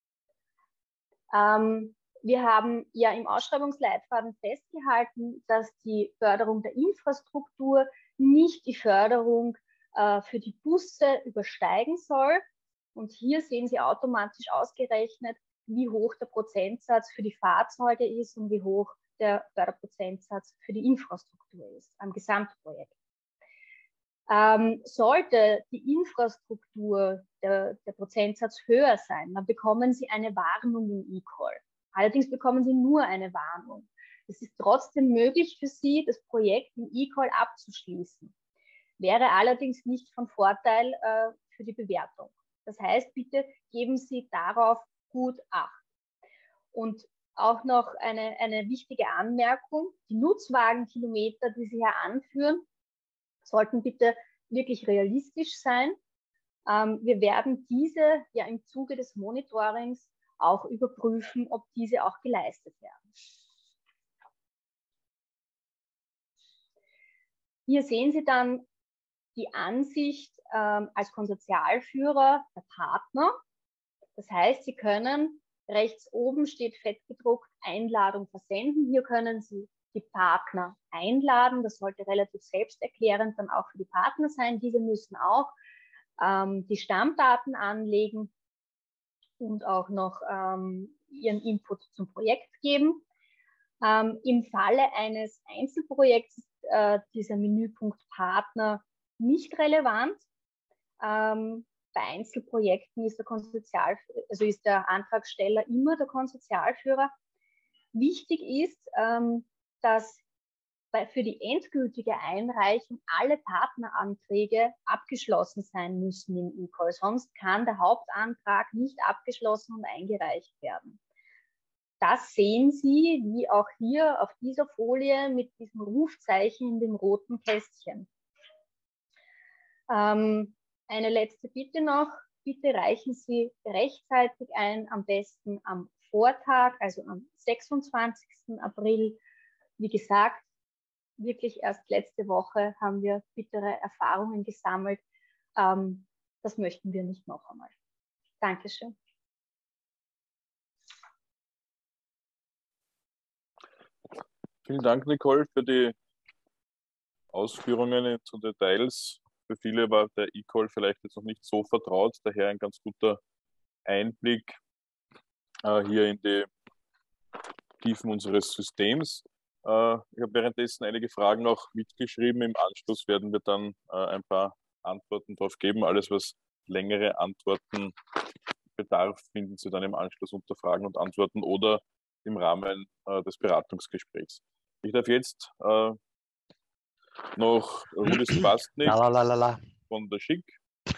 Ähm, wir haben ja im Ausschreibungsleitfaden festgehalten, dass die Förderung der Infrastruktur nicht die Förderung äh, für die Busse übersteigen soll. Und hier sehen Sie automatisch ausgerechnet, wie hoch der Prozentsatz für die Fahrzeuge ist und wie hoch der Förderprozentsatz für die Infrastruktur ist am Gesamtprojekt. Ähm, sollte die Infrastruktur, der, der Prozentsatz höher sein, dann bekommen Sie eine Warnung im E-Call. Allerdings bekommen Sie nur eine Warnung. Es ist trotzdem möglich für Sie, das Projekt im E-Call abzuschließen. Wäre allerdings nicht von Vorteil äh, für die Bewertung. Das heißt, bitte geben Sie darauf gut Acht. Und auch noch eine, eine wichtige Anmerkung, die Nutzwagenkilometer, die Sie hier anführen, sollten bitte wirklich realistisch sein. Ähm, wir werden diese ja im Zuge des Monitorings auch überprüfen, ob diese auch geleistet werden. Hier sehen Sie dann die Ansicht ähm, als Konsortialführer der Partner. Das heißt, Sie können, rechts oben steht fett gedruckt, Einladung versenden. Hier können Sie die Partner einladen. Das sollte relativ selbsterklärend dann auch für die Partner sein. Diese müssen auch ähm, die Stammdaten anlegen und auch noch ähm, ihren Input zum Projekt geben. Ähm, Im Falle eines Einzelprojekts ist äh, dieser Menüpunkt Partner nicht relevant. Ähm, bei Einzelprojekten ist der Konsortial, also ist der Antragsteller immer der Konsortialführer. Wichtig ist, ähm, dass bei, für die endgültige Einreichung alle Partneranträge abgeschlossen sein müssen im eCall. Sonst kann der Hauptantrag nicht abgeschlossen und eingereicht werden. Das sehen Sie, wie auch hier auf dieser Folie mit diesem Rufzeichen in dem roten Kästchen. Ähm, eine letzte Bitte noch. Bitte reichen Sie rechtzeitig ein, am besten am Vortag, also am sechsundzwanzigsten April. Wie gesagt, wirklich erst letzte Woche haben wir bittere Erfahrungen gesammelt. Ähm, das möchten wir nicht noch einmal. Dankeschön. Vielen Dank, Nicole, für die Ausführungen zu Details. Für viele war der eCall vielleicht jetzt noch nicht so vertraut, daher ein ganz guter Einblick äh, hier in die Tiefen unseres Systems. Äh, ich habe währenddessen einige Fragen noch mitgeschrieben. Im Anschluss werden wir dann äh, ein paar Antworten darauf geben. Alles, was längere Antworten bedarf, finden Sie dann im Anschluss unter Fragen und Antworten oder im Rahmen äh, des Beratungsgesprächs. Ich darf jetzt äh, noch Rudi Spastnik von der Schick.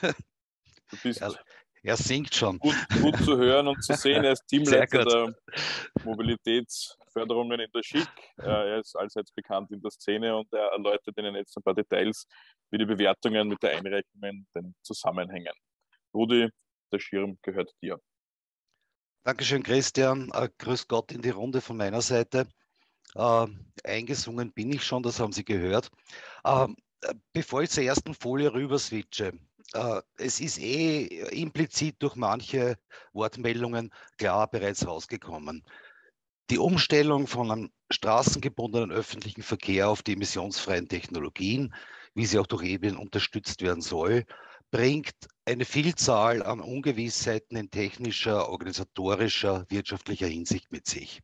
Du bist er, er singt schon. Gut, gut zu hören und zu sehen. Er ist Teamleiter der Mobilitätsförderungen in der Schick. Er ist allseits bekannt in der Szene und er erläutert Ihnen jetzt ein paar Details, wie die Bewertungen mit der Einreichungen denn zusammenhängen. Rudi, der Schirm gehört dir. Dankeschön, Christian. Uh, grüß Gott in die Runde von meiner Seite. Uh, eingesungen bin ich schon, das haben Sie gehört. Uh, bevor ich zur ersten Folie rüber switche, uh, es ist eh implizit durch manche Wortmeldungen klar bereits rausgekommen. Die Umstellung von einem straßengebundenen öffentlichen Verkehr auf die emissionsfreien Technologien, wie sie auch durch E B I N unterstützt werden soll, bringt eine Vielzahl an Ungewissheiten in technischer, organisatorischer, wirtschaftlicher Hinsicht mit sich.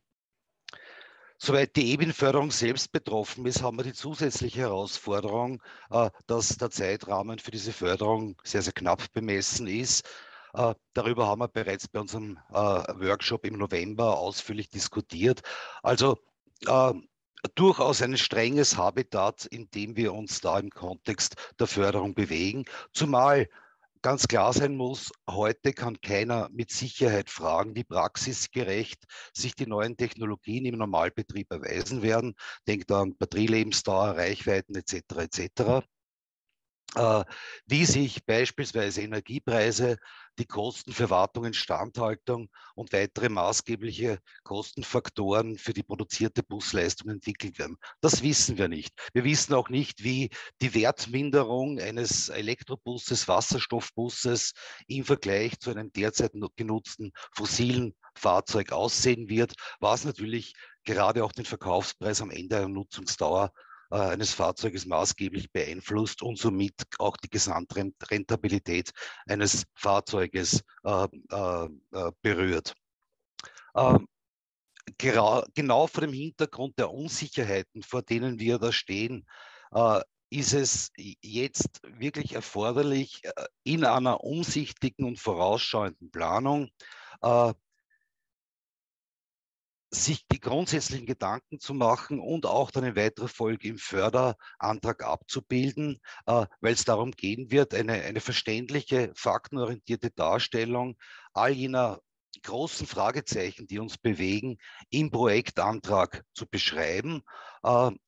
Soweit die E B I N-Förderung selbst betroffen ist, haben wir die zusätzliche Herausforderung, dass der Zeitrahmen für diese Förderung sehr, sehr knapp bemessen ist. Darüber haben wir bereits bei unserem Workshop im November ausführlich diskutiert. Also durchaus ein strenges Habitat, in dem wir uns da im Kontext der Förderung bewegen, zumal ganz klar sein muss, heute kann keiner mit Sicherheit fragen, wie praxisgerecht sich die neuen Technologien im Normalbetrieb erweisen werden. Denkt an Batterielebensdauer, Reichweiten et cetera et cetera. Äh, wie sich beispielsweise Energiepreise, die Kosten für Wartung, Instandhaltung und weitere maßgebliche Kostenfaktoren für die produzierte Busleistung entwickelt werden. Das wissen wir nicht. Wir wissen auch nicht, wie die Wertminderung eines Elektrobusses, Wasserstoffbusses im Vergleich zu einem derzeit genutzten fossilen Fahrzeug aussehen wird, was natürlich gerade auch den Verkaufspreis am Ende der Nutzungsdauer eines Fahrzeuges maßgeblich beeinflusst und somit auch die Gesamtrentabilität eines Fahrzeuges äh, äh, berührt. Ähm, genau vor dem Hintergrund der Unsicherheiten, vor denen wir da stehen, äh, ist es jetzt wirklich erforderlich, in einer umsichtigen und vorausschauenden Planung äh, sich die grundsätzlichen Gedanken zu machen und auch dann in weiterer Folge im Förderantrag abzubilden, äh, weil es darum gehen wird, eine, eine verständliche, faktenorientierte Darstellung all jener großen Fragezeichen, die uns bewegen, im Projektantrag zu beschreiben, äh,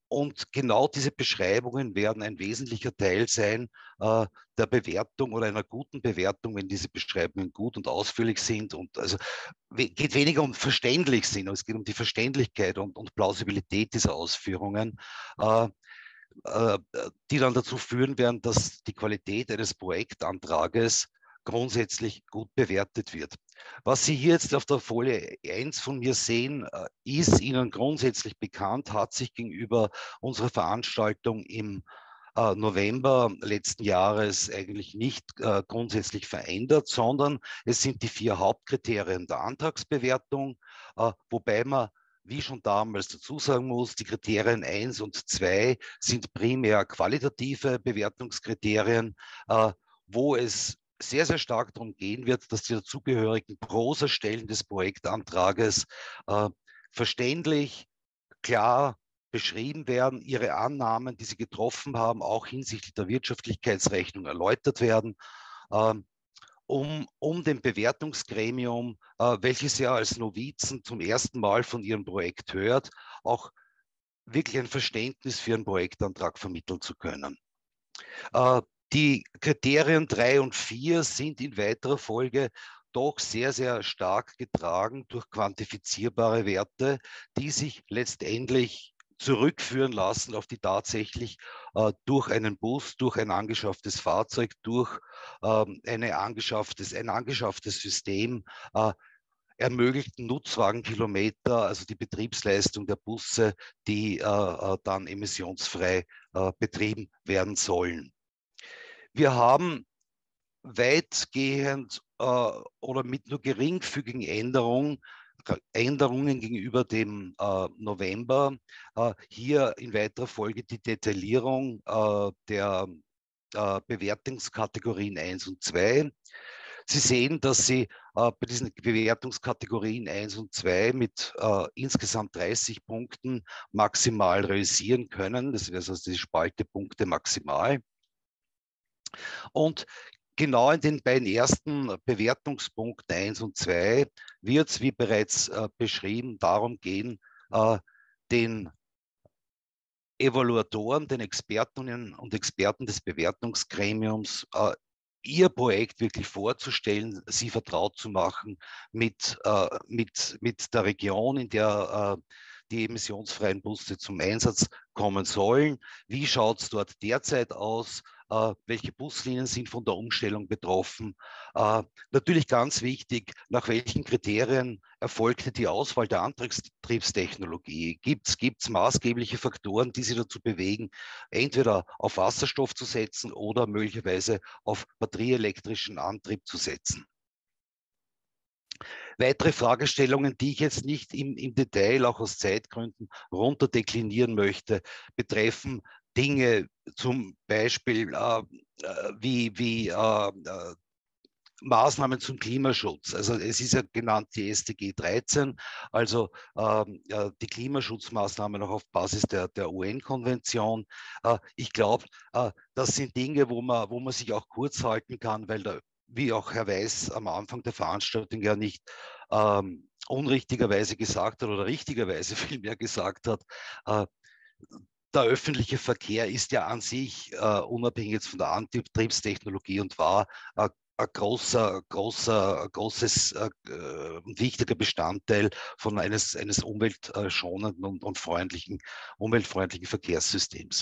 und genau diese Beschreibungen werden ein wesentlicher Teil sein äh, der Bewertung oder einer guten Bewertung, wenn diese Beschreibungen gut und ausführlich sind. Und also geht weniger um verständlich sind, es geht um die Verständlichkeit und, und Plausibilität dieser Ausführungen, äh, äh, die dann dazu führen werden, dass die Qualität eines Projektantrages grundsätzlich gut bewertet wird. Was Sie hier jetzt auf der Folie eins von mir sehen, ist Ihnen grundsätzlich bekannt, hat sich gegenüber unserer Veranstaltung im November letzten Jahres eigentlich nicht äh, grundsätzlich verändert, sondern es sind die vier Hauptkriterien der Antragsbewertung, äh, wobei man, wie schon damals dazu sagen muss, die Kriterien eins und zwei sind primär qualitative Bewertungskriterien, äh, wo es sehr, sehr stark darum gehen wird, dass die dazugehörigen Prosastellen des Projektantrages äh, verständlich, klar beschrieben werden, ihre Annahmen, die sie getroffen haben, auch hinsichtlich der Wirtschaftlichkeitsrechnung erläutert werden, ähm, um, um dem Bewertungsgremium, äh, welches ja als Novizen zum ersten Mal von ihrem Projekt hört, auch wirklich ein Verständnis für ihren Projektantrag vermitteln zu können. Äh, die Kriterien drei und vier sind in weiterer Folge doch sehr, sehr stark getragen durch quantifizierbare Werte, die sich letztendlich zurückführen lassen auf die tatsächlich äh, durch einen Bus, durch ein angeschafftes Fahrzeug, durch ähm, eine angeschafftes, ein angeschafftes System äh, ermöglichten Nutzwagenkilometer, also die Betriebsleistung der Busse, die äh, dann emissionsfrei äh, betrieben werden sollen. Wir haben weitgehend äh, oder mit nur geringfügigen Änderungen, Änderungen gegenüber dem äh, November äh, hier in weiterer Folge die Detaillierung äh, der äh, Bewertungskategorien eins und zwei. Sie sehen, dass Sie äh, bei diesen Bewertungskategorien eins und zwei mit äh, insgesamt dreißig Punkten maximal realisieren können. Das wäre also die Spalte Punkte maximal. Und genau in den beiden ersten Bewertungspunkten eins und zwei wird es, wie bereits äh, beschrieben, darum gehen, äh, den Evaluatoren, den Expertinnen und Experten des Bewertungsgremiums äh, ihr Projekt wirklich vorzustellen, sie vertraut zu machen mit, äh, mit, mit der Region, in der äh, die emissionsfreien Busse zum Einsatz kommen sollen. Wie schaut es dort derzeit aus? Äh, welche Buslinien sind von der Umstellung betroffen? Äh, natürlich ganz wichtig, nach welchen Kriterien erfolgte die Auswahl der Antriebstechnologie? Gibt es maßgebliche Faktoren, die Sie dazu bewegen, entweder auf Wasserstoff zu setzen oder möglicherweise auf batterieelektrischen Antrieb zu setzen? Weitere Fragestellungen, die ich jetzt nicht im, im Detail, auch aus Zeitgründen, runterdeklinieren möchte, betreffen Dinge zum Beispiel äh, wie, wie äh, Maßnahmen zum Klimaschutz. Also es ist ja genannt die S D G dreizehn, also ähm, die Klimaschutzmaßnahmen auch auf Basis der, der U N-Konvention. Äh, ich glaube, äh, das sind Dinge, wo man, wo man sich auch kurz halten kann, weil da, wie auch Herr Weiß am Anfang der Veranstaltung ja nicht ähm, unrichtigerweise gesagt hat oder richtigerweise vielmehr gesagt hat, äh, der öffentliche Verkehr ist ja an sich, äh, unabhängig jetzt von der Antriebstechnologie und war, äh, ein großer, großer, großes, äh, wichtiger Bestandteil von eines, eines umweltschonenden und, und freundlichen, umweltfreundlichen Verkehrssystems.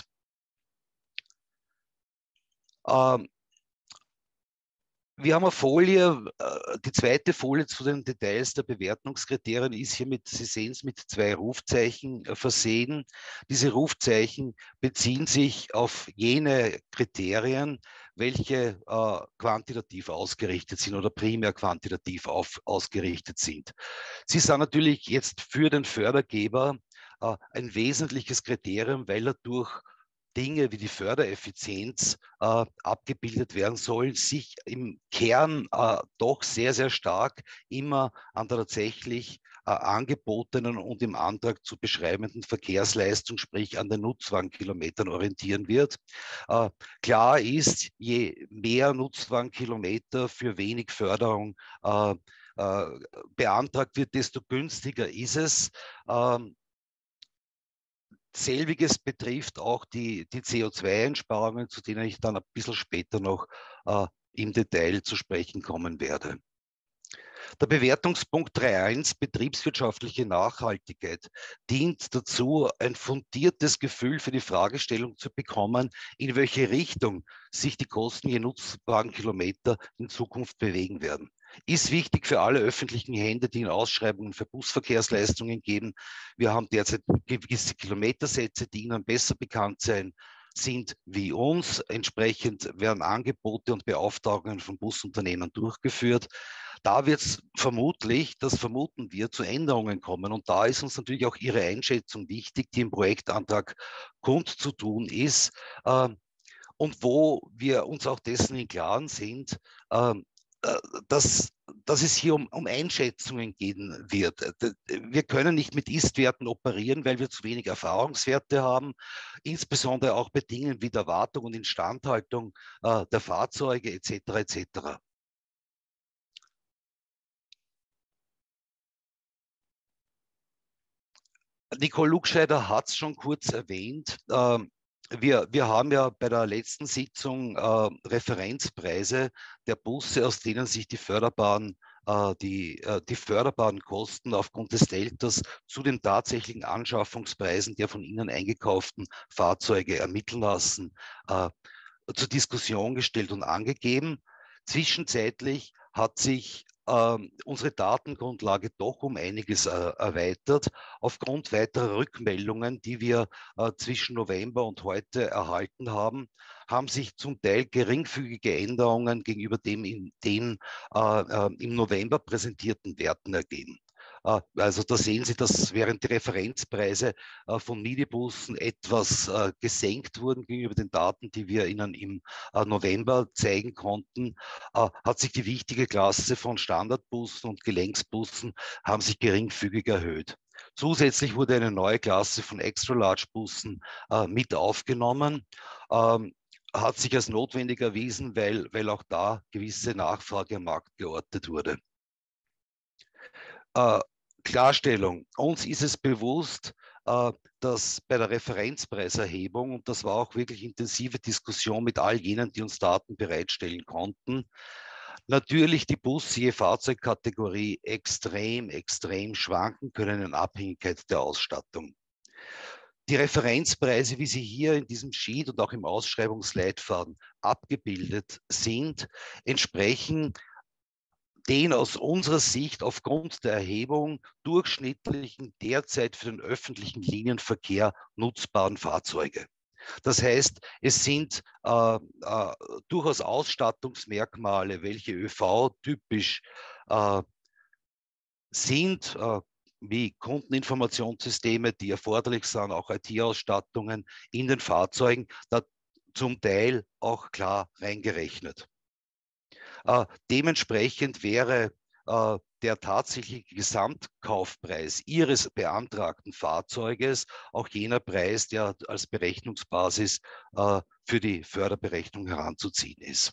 Ähm, Wir haben eine Folie, die zweite Folie zu den Details der Bewertungskriterien ist hier mit, Sie sehen es, mit zwei Rufzeichen versehen. Diese Rufzeichen beziehen sich auf jene Kriterien, welche äh, quantitativ ausgerichtet sind oder primär quantitativ auf, ausgerichtet sind. Sie sind natürlich jetzt für den Fördergeber äh, ein wesentliches Kriterium, weil er durch Dinge wie die Fördereffizienz äh, abgebildet werden sollen, sich im Kern äh, doch sehr, sehr stark immer an der tatsächlich äh, angebotenen und im Antrag zu beschreibenden Verkehrsleistung, sprich an den Nutzwagenkilometern orientieren wird. Äh, klar ist, je mehr Nutzwagenkilometer für wenig Förderung äh, äh, beantragt wird, desto günstiger ist es. Ähm, selbiges betrifft auch die, die C O zwei Einsparungen, zu denen ich dann ein bisschen später noch äh, im Detail zu sprechen kommen werde. Der Bewertungspunkt drei Punkt eins, betriebswirtschaftliche Nachhaltigkeit, dient dazu, ein fundiertes Gefühl für die Fragestellung zu bekommen, in welche Richtung sich die Kosten je nutzbaren Kilometer in Zukunft bewegen werden. Ist wichtig für alle öffentlichen Hände, die in Ausschreibungen für Busverkehrsleistungen geben. Wir haben derzeit gewisse Kilometersätze, die Ihnen besser bekannt sein sind wie uns. Entsprechend werden Angebote und Beauftragungen von Busunternehmen durchgeführt. Da wird es vermutlich, das vermuten wir, zu Änderungen kommen. Und da ist uns natürlich auch Ihre Einschätzung wichtig, die im Projektantrag kundzutun ist äh, und wo wir uns auch dessen im Klaren sind, äh, dass, dass es hier um, um Einschätzungen gehen wird. Wir können nicht mit Ist-Werten operieren, weil wir zu wenig Erfahrungswerte haben, insbesondere auch bei Dingen wie der Wartung und Instandhaltung äh, der Fahrzeuge et cetera et cetera. Nicole Lugscheider hat es schon kurz erwähnt. Ähm, wir, wir haben ja bei der letzten Sitzung äh, Referenzpreise der Busse, aus denen sich die förderbaren, äh, die, äh, die förderbaren Kosten aufgrund des Deltas zu den tatsächlichen Anschaffungspreisen der von ihnen eingekauften Fahrzeuge ermitteln lassen, äh, zur Diskussion gestellt und angegeben. Zwischenzeitlich hat sich äh, unsere Datengrundlage doch um einiges äh, erweitert. Aufgrund weiterer Rückmeldungen, die wir äh, zwischen November und heute erhalten haben, haben sich zum Teil geringfügige Änderungen gegenüber dem in den äh, äh, im November präsentierten Werten ergeben. Also da sehen Sie, dass während die Referenzpreise äh, von Minibussen etwas äh, gesenkt wurden gegenüber den Daten, die wir Ihnen im äh, November zeigen konnten, äh, hat sich die wichtige Klasse von Standardbussen und Gelenksbussen haben sich geringfügig erhöht. Zusätzlich wurde eine neue Klasse von Extra-Large-Bussen äh, mit aufgenommen. Ähm, hat sich als notwendig erwiesen, weil, weil auch da gewisse Nachfrage am Markt geortet wurde. Äh, Klarstellung. Uns ist es bewusst, äh, dass bei der Referenzpreiserhebung, und das war auch wirklich intensive Diskussion mit all jenen, die uns Daten bereitstellen konnten, natürlich die Busse je Fahrzeugkategorie extrem, extrem schwanken können in Abhängigkeit der Ausstattung. Die Referenzpreise, wie sie hier in diesem Sheet und auch im Ausschreibungsleitfaden abgebildet sind, entsprechen den aus unserer Sicht aufgrund der Erhebung durchschnittlichen, derzeit für den öffentlichen Linienverkehr nutzbaren Fahrzeuge. Das heißt, es sind äh, äh, durchaus Ausstattungsmerkmale, welche ÖV-typisch äh, sind, äh, wie Kundeninformationssysteme, die erforderlich sind, auch I T-Ausstattungen in den Fahrzeugen, da zum Teil auch klar reingerechnet. Äh, dementsprechend wäre äh, der tatsächliche Gesamtkaufpreis Ihres beantragten Fahrzeuges auch jener Preis, der als Berechnungsbasis äh, für die Förderberechnung heranzuziehen ist.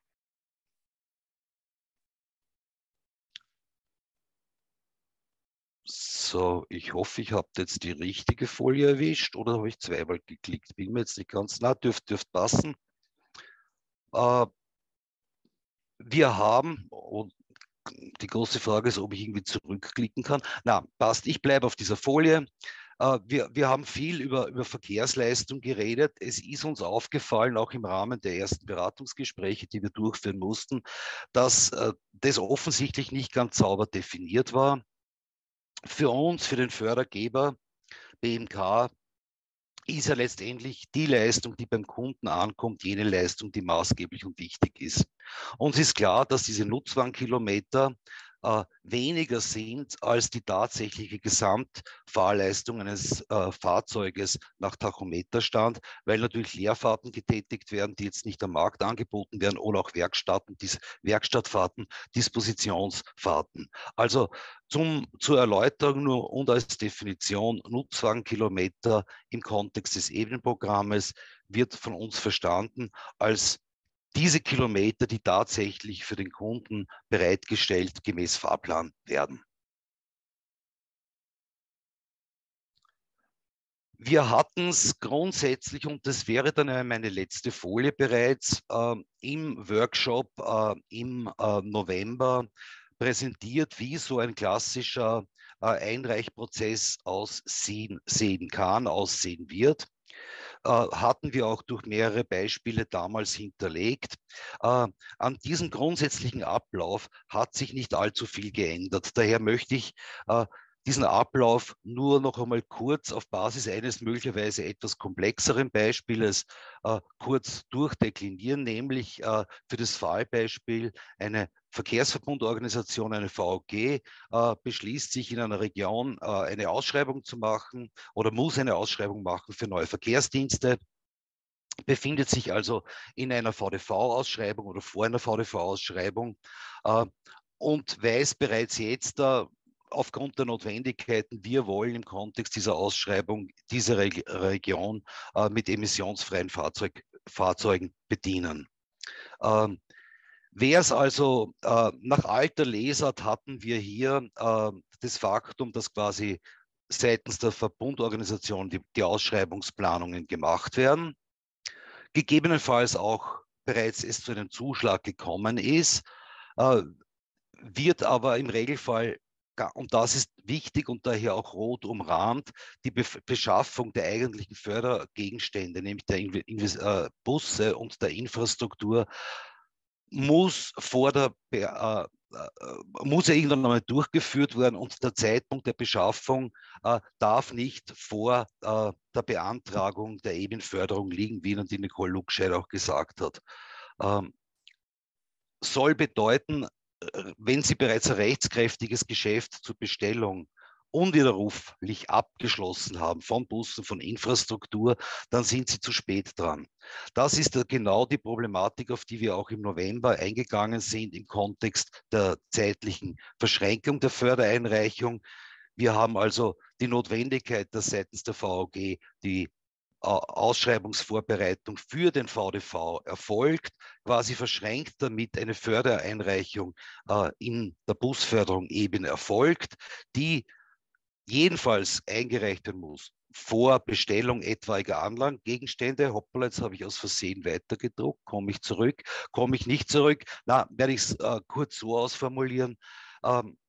So, ich hoffe, ich habe jetzt die richtige Folie erwischt oder habe ich zweimal geklickt? Bin mir jetzt nicht ganz, na, dürft, dürft passen. Äh, Wir haben, und die große Frage ist, ob ich irgendwie zurückklicken kann. Na, passt, ich bleibe auf dieser Folie. Wir, wir haben viel über, über Verkehrsleistung geredet. Es ist uns aufgefallen, auch im Rahmen der ersten Beratungsgespräche, die wir durchführen mussten, dass das offensichtlich nicht ganz sauber definiert war. Für uns, für den Fördergeber B M K, ist ja letztendlich die Leistung, die beim Kunden ankommt, jene Leistung, die maßgeblich und wichtig ist. Uns ist klar, dass diese Nutzwagenkilometer äh, weniger sind als die tatsächliche Gesamtfahrleistung eines äh, Fahrzeuges nach Tachometerstand, weil natürlich Leerfahrten getätigt werden, die jetzt nicht am Markt angeboten werden, oder auch Werkstatten, Dis Werkstattfahrten, Dispositionsfahrten. Also zum, zur Erläuterung nur und als Definition, Nutzwagenkilometer im Kontext des Ebenprogrammes wird von uns verstanden als diese Kilometer, die tatsächlich für den Kunden bereitgestellt gemäß Fahrplan werden. Wir hatten es grundsätzlich, und das wäre dann meine letzte Folie bereits, äh, im Workshop äh, im äh, November präsentiert, wie so ein klassischer äh, Einreichprozess aussehen sehen kann, aussehen wird. Äh, hatten wir auch durch mehrere Beispiele damals hinterlegt. Äh, an diesem grundsätzlichen Ablauf hat sich nicht allzu viel geändert. Daher möchte ich äh, diesen Ablauf nur noch einmal kurz auf Basis eines möglicherweise etwas komplexeren Beispieles äh, kurz durchdeklinieren, nämlich äh, für das Fallbeispiel eine Verkehrsverbundorganisation, eine V O G, äh, beschließt sich in einer Region äh, eine Ausschreibung zu machen oder muss eine Ausschreibung machen für neue Verkehrsdienste, befindet sich also in einer V D V-Ausschreibung oder vor einer V D V-Ausschreibung äh, und weiß bereits jetzt äh, aufgrund der Notwendigkeiten, wir wollen im Kontext dieser Ausschreibung diese Re Region äh, mit emissionsfreien Fahrzeug, Fahrzeugen bedienen. Ähm, Wer es also äh, nach alter Lesart hatten wir hier äh, das Faktum, dass quasi seitens der Verbundorganisation die, die Ausschreibungsplanungen gemacht werden, gegebenenfalls auch bereits es zu einem Zuschlag gekommen ist, äh, wird aber im Regelfall, und das ist wichtig und daher auch rot umrahmt, die Be Beschaffung der eigentlichen Fördergegenstände, nämlich der Inves äh, Busse und der Infrastruktur, muss vor der Be äh, muss ja irgendwann einmal durchgeführt werden und der Zeitpunkt der Beschaffung äh, darf nicht vor äh, der Beantragung der E B I N-Förderung liegen, wie Ihnen die Nicole Lugscheidt auch gesagt hat. Ähm, soll bedeuten, wenn Sie bereits ein rechtskräftiges Geschäft zur Bestellung unwiderruflich abgeschlossen haben von Bussen, von Infrastruktur, dann sind Sie zu spät dran. Das ist genau die Problematik, auf die wir auch im November eingegangen sind im Kontext der zeitlichen Verschränkung der Fördereinreichung. Wir haben also die Notwendigkeit, dass seitens der V O G die Ausschreibungsvorbereitung für den V D V erfolgt, quasi verschränkt damit eine Fördereinreichung äh, in der Busförderung eben erfolgt, die jedenfalls eingereicht werden muss vor Bestellung etwaiger Anlagengegenstände. Hoppala, jetzt habe ich aus Versehen weitergedruckt. Komme ich zurück? Komme ich nicht zurück? Na, werde ich es äh, kurz so ausformulieren. Ähm,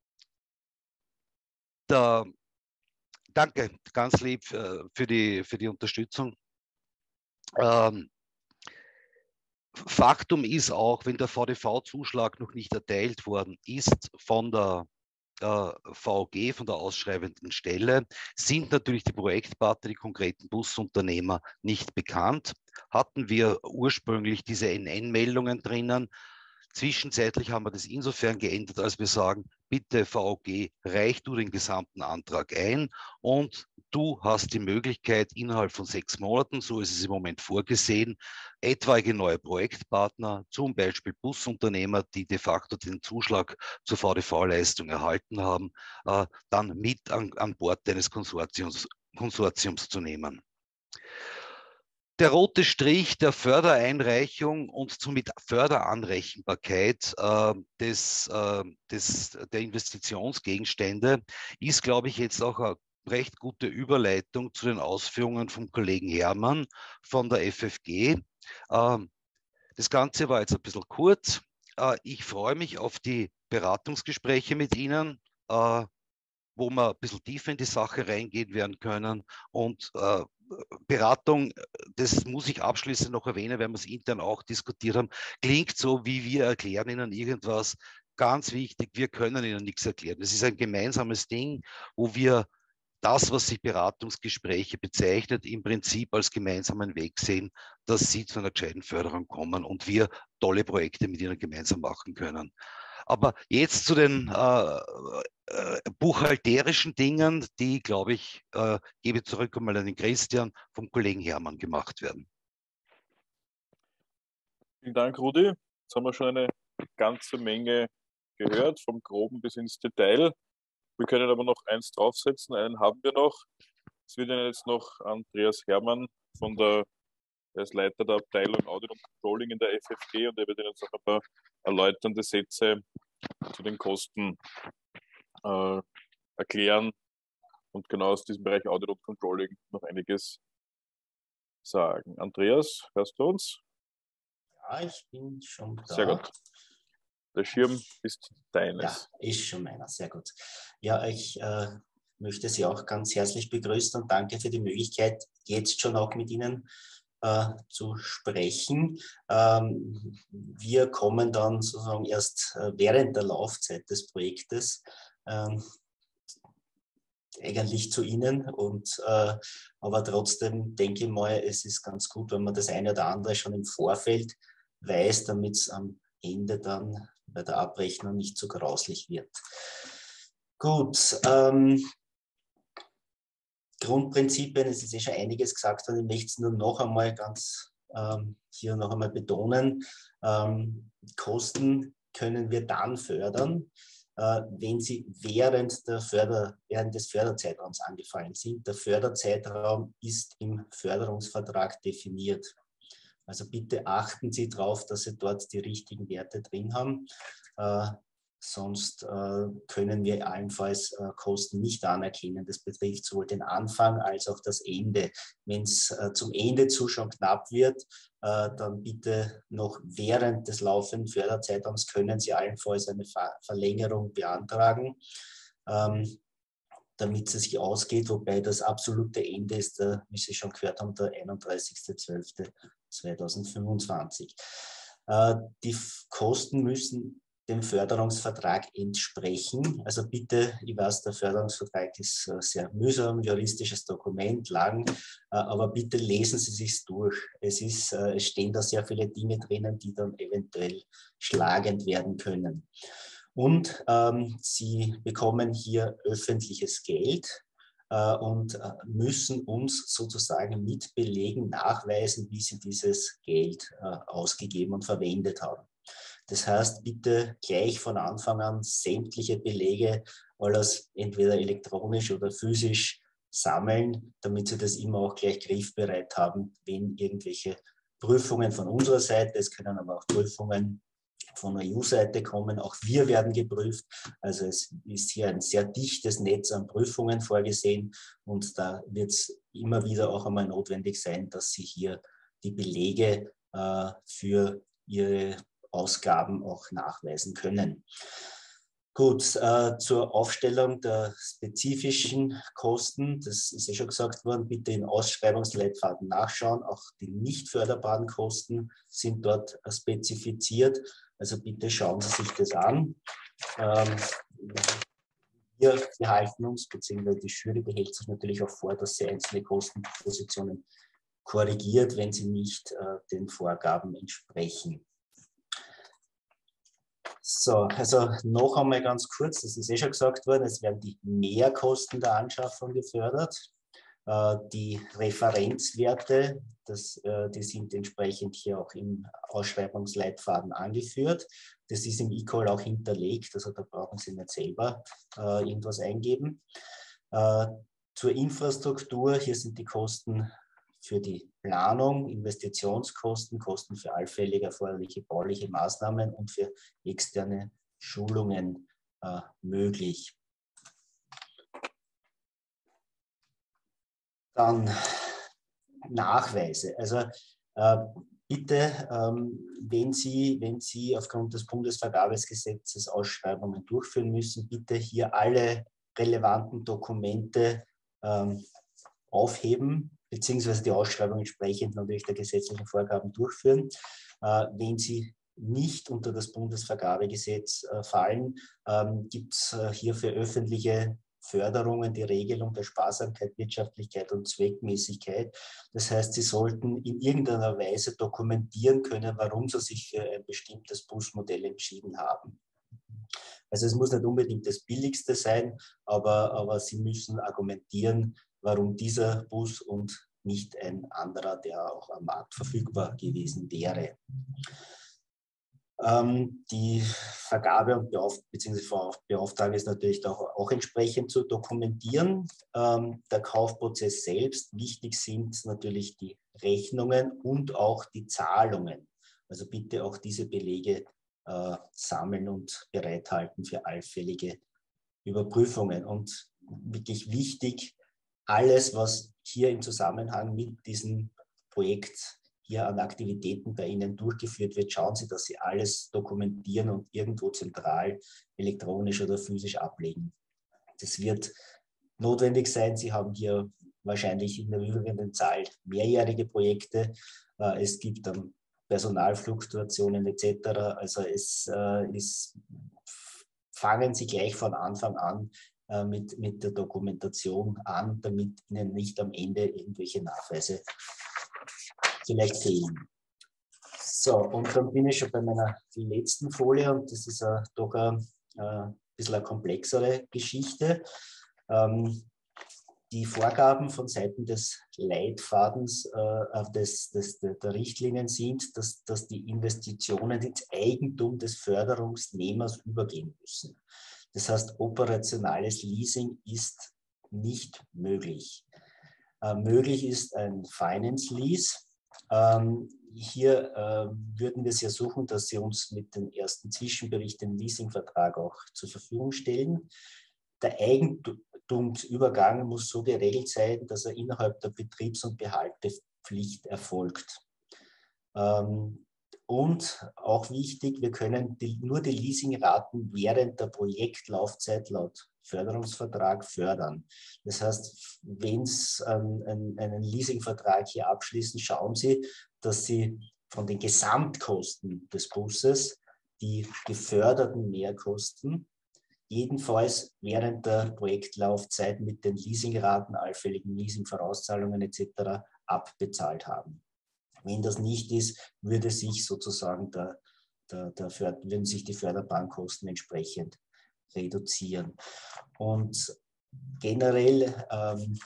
der, danke ganz lieb äh, für, die, für die Unterstützung. Ähm, Faktum ist auch, wenn der V D V-Zuschlag noch nicht erteilt worden ist von der äh, V O G, von der ausschreibenden Stelle, sind natürlich die Projektpartner, die konkreten Busunternehmer nicht bekannt. Hatten wir ursprünglich diese N N-Meldungen drinnen. Zwischenzeitlich haben wir das insofern geändert, als wir sagen, bitte V O G, reich du den gesamten Antrag ein und du hast die Möglichkeit, innerhalb von sechs Monaten, so ist es im Moment vorgesehen, etwaige neue Projektpartner, zum Beispiel Busunternehmer, die de facto den Zuschlag zur V D V-Leistung erhalten haben, äh, dann mit an, an Bord deines Konsortiums, Konsortiums zu nehmen. Der rote Strich der Fördereinreichung und somit Förderanrechenbarkeit äh, des, äh, des, der Investitionsgegenstände ist, glaube ich, jetzt auch eine recht gute Überleitung zu den Ausführungen vom Kollegen Hermann von der F F G. Äh, das Ganze war jetzt ein bisschen kurz. Äh, ich freue mich auf die Beratungsgespräche mit Ihnen, äh, wo wir ein bisschen tiefer in die Sache reingehen werden können und äh, Beratung, das muss ich abschließend noch erwähnen, weil wir es intern auch diskutiert haben, klingt so, wie wir erklären Ihnen irgendwas. Ganz wichtig, wir können Ihnen nichts erklären. Es ist ein gemeinsames Ding, wo wir das, was sich Beratungsgespräche bezeichnet, im Prinzip als gemeinsamen Weg sehen, dass Sie zu einer gescheiten Förderung kommen und wir tolle Projekte mit Ihnen gemeinsam machen können. Aber jetzt zu den äh, äh, buchhalterischen Dingen, die, glaube ich, äh, gebe zurück einmal an den Christian, vom Kollegen Hermann gemacht werden. Vielen Dank, Rudi. Jetzt haben wir schon eine ganze Menge gehört, vom Groben bis ins Detail. Wir können aber noch eins draufsetzen, einen haben wir noch. Es wird Ihnen jetzt noch Andreas Hermann von der, er ist Leiter der Abteilung Audit und Controlling in der F F G und er wird Ihnen jetzt auch ein paar erläuternde Sätze zu den Kosten äh, erklären, und genau aus diesem Bereich Audit und Controlling noch einiges sagen. Andreas, hörst du uns? Ja, ich bin schon da. Sehr gut. Der Schirm ist deines. Ja, ist schon meiner. Sehr gut. Ja, ich äh, möchte Sie auch ganz herzlich begrüßen und danke für die Möglichkeit, jetzt schon auch mit Ihnen äh, zu sprechen. Ähm, wir kommen dann sozusagen erst äh, während der Laufzeit des Projektes ähm, eigentlich zu Ihnen. Und, äh, aber trotzdem denke ich mal, es ist ganz gut, wenn man das eine oder andere schon im Vorfeld weiß, damit es am Ende dann bei der Abrechnung nicht so grauslich wird. Gut, ähm, Grundprinzipien, es ist eh schon einiges gesagt worden, ich möchte es nur noch einmal ganz ähm, hier noch einmal betonen. Ähm, Kosten können wir dann fördern, äh, wenn sie während, der Förder, während des Förderzeitraums angefallen sind. Der Förderzeitraum ist im Förderungsvertrag definiert. Also bitte achten Sie darauf, dass Sie dort die richtigen Werte drin haben. Äh, sonst äh, können wir allenfalls äh, Kosten nicht anerkennen. Das betrifft sowohl den Anfang als auch das Ende. Wenn es äh, zum Ende zu schon knapp wird, äh, dann bitte noch während des laufenden Förderzeitraums können Sie allenfalls eine Ver Verlängerung beantragen. Ähm, damit es sich ausgeht, wobei das absolute Ende ist, der, wie Sie schon gehört haben, der einunddreißigster zwölfter zweitausendfünfundzwanzig. Äh, die Kosten müssen dem Förderungsvertrag entsprechen. Also bitte, ich weiß, der Förderungsvertrag ist äh, sehr mühsam, juristisches Dokument, lang, äh, aber bitte lesen Sie sich durch. Es, ist, äh, es stehen da sehr viele Dinge drinnen, die dann eventuell schlagend werden können. Und ähm, Sie bekommen hier öffentliches Geld äh, und äh, müssen uns sozusagen mit Belegen nachweisen, wie Sie dieses Geld äh, ausgegeben und verwendet haben. Das heißt, bitte gleich von Anfang an sämtliche Belege, alles entweder elektronisch oder physisch sammeln, damit Sie das immer auch gleich griffbereit haben, wenn irgendwelche Prüfungen von unserer Seite, es können aber auch Prüfungen von der E U-Seite kommen. Auch wir werden geprüft. Also es ist hier ein sehr dichtes Netz an Prüfungen vorgesehen und da wird es immer wieder auch einmal notwendig sein, dass Sie hier die Belege äh, für Ihre Ausgaben auch nachweisen können. Gut, äh, zur Aufstellung der spezifischen Kosten, das ist ja schon gesagt worden, bitte in Ausschreibungsleitfaden nachschauen. Auch die nicht förderbaren Kosten sind dort äh, spezifiziert. Also bitte schauen Sie sich das an. Ähm, wir behalten uns, beziehungsweise die Jury behält sich natürlich auch vor, dass sie einzelne Kostenpositionen korrigiert, wenn sie nicht äh, den Vorgaben entsprechen. So, also noch einmal ganz kurz, das ist eh schon gesagt worden, es werden die Mehrkosten der Anschaffung gefördert. Die Referenzwerte, das, die sind entsprechend hier auch im Ausschreibungsleitfaden angeführt. Das ist im eCall auch hinterlegt, also da brauchen Sie nicht selber irgendwas eingeben. Zur Infrastruktur, hier sind die Kosten für die Planung, Investitionskosten, Kosten für allfällig erforderliche bauliche Maßnahmen und für externe Schulungen äh, möglich. Dann Nachweise. Also äh, bitte, ähm, wenn Sie, wenn Sie aufgrund des Bundesvergabegesetzes Ausschreibungen durchführen müssen, bitte hier alle relevanten Dokumente ähm, aufheben, beziehungsweise die Ausschreibung entsprechend natürlich der gesetzlichen Vorgaben durchführen. Äh, wenn Sie nicht unter das Bundesvergabegesetz äh, fallen, ähm, gibt es äh, hier für öffentliche Förderungen die Regelung der Sparsamkeit, Wirtschaftlichkeit und Zweckmäßigkeit. Das heißt, Sie sollten in irgendeiner Weise dokumentieren können, warum Sie sich für ein bestimmtes Busmodell entschieden haben. Also es muss nicht unbedingt das billigste sein, aber, aber Sie müssen argumentieren, warum dieser Bus und nicht ein anderer, der auch am Markt verfügbar gewesen wäre. Ähm, die Vergabe und Beauf bzw. Beauftragung ist natürlich auch, auch entsprechend zu dokumentieren. Ähm, der Kaufprozess selbst, wichtig sind natürlich die Rechnungen und auch die Zahlungen. Also bitte auch diese Belege äh, sammeln und bereithalten für allfällige Überprüfungen. Und wirklich wichtig, alles, was hier im Zusammenhang mit diesem Projekt hier an Aktivitäten bei Ihnen durchgeführt wird, schauen Sie, dass Sie alles dokumentieren und irgendwo zentral, elektronisch oder physisch ablegen. Das wird notwendig sein. Sie haben hier wahrscheinlich in der überwiegenden Zahl mehrjährige Projekte. Es gibt dann Personalfluktuationen et cetera. Also es ist, fangen Sie gleich von Anfang an mit, mit der Dokumentation an, damit Ihnen nicht am Ende irgendwelche Nachweise vielleicht fehlen. So, und dann bin ich schon bei meiner letzten Folie und das ist uh, doch ein uh, bisschen eine komplexere Geschichte. Ähm, die Vorgaben von Seiten des Leitfadens äh, des, des, der Richtlinien sind, dass, dass die Investitionen ins Eigentum des Förderungsnehmers übergehen müssen. Das heißt, operationales Leasing ist nicht möglich. Äh, möglich ist ein Finance Lease. Ähm, hier äh, würden wir sehr suchen, dass Sie uns mit dem ersten Zwischenbericht den Leasingvertrag auch zur Verfügung stellen. Der Eigentumsübergang muss so geregelt sein, dass er innerhalb der Betriebs- und Behaltepflicht erfolgt. Ähm, und auch wichtig, wir können die, nur die Leasingraten während der Projektlaufzeit laut Förderungsvertrag fördern. Das heißt, wenn Sie einen, einen Leasingvertrag hier abschließen, schauen Sie, dass Sie von den Gesamtkosten des Busses die geförderten Mehrkosten jedenfalls während der Projektlaufzeit mit den Leasingraten, allfälligen Leasingvorauszahlungen et cetera abbezahlt haben. Wenn das nicht ist, würde sich sozusagen der, der, der, würden sich die Förderbankkosten entsprechend reduzieren. Und generell ähm,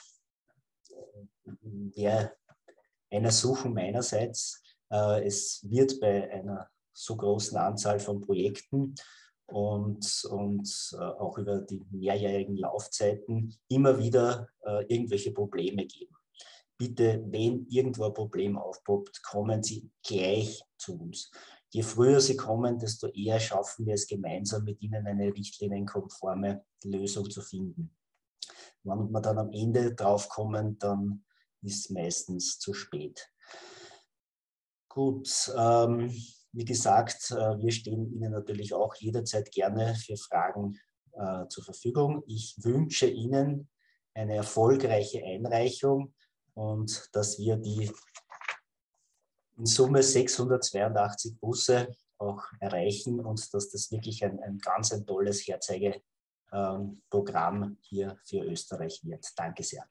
wäre eine Ersuchung meinerseits, äh, es wird bei einer so großen Anzahl von Projekten und, und äh, auch über die mehrjährigen Laufzeiten immer wieder äh, irgendwelche Probleme geben. Bitte, wenn irgendwo ein Problem aufpoppt, kommen Sie gleich zu uns. Je früher Sie kommen, desto eher schaffen wir es gemeinsam mit Ihnen eine richtlinienkonforme Lösung zu finden. Wenn wir dann am Ende drauf kommen, dann ist es meistens zu spät. Gut, ähm, wie gesagt, äh, wir stehen Ihnen natürlich auch jederzeit gerne für Fragen äh, zur Verfügung. Ich wünsche Ihnen eine erfolgreiche Einreichung und dass wir die in Summe sechshundertzweiundachtzig Busse auch erreichen und dass das wirklich ein, ein ganz ein tolles Herzeigeprogramm ähm, hier für Österreich wird. Danke sehr.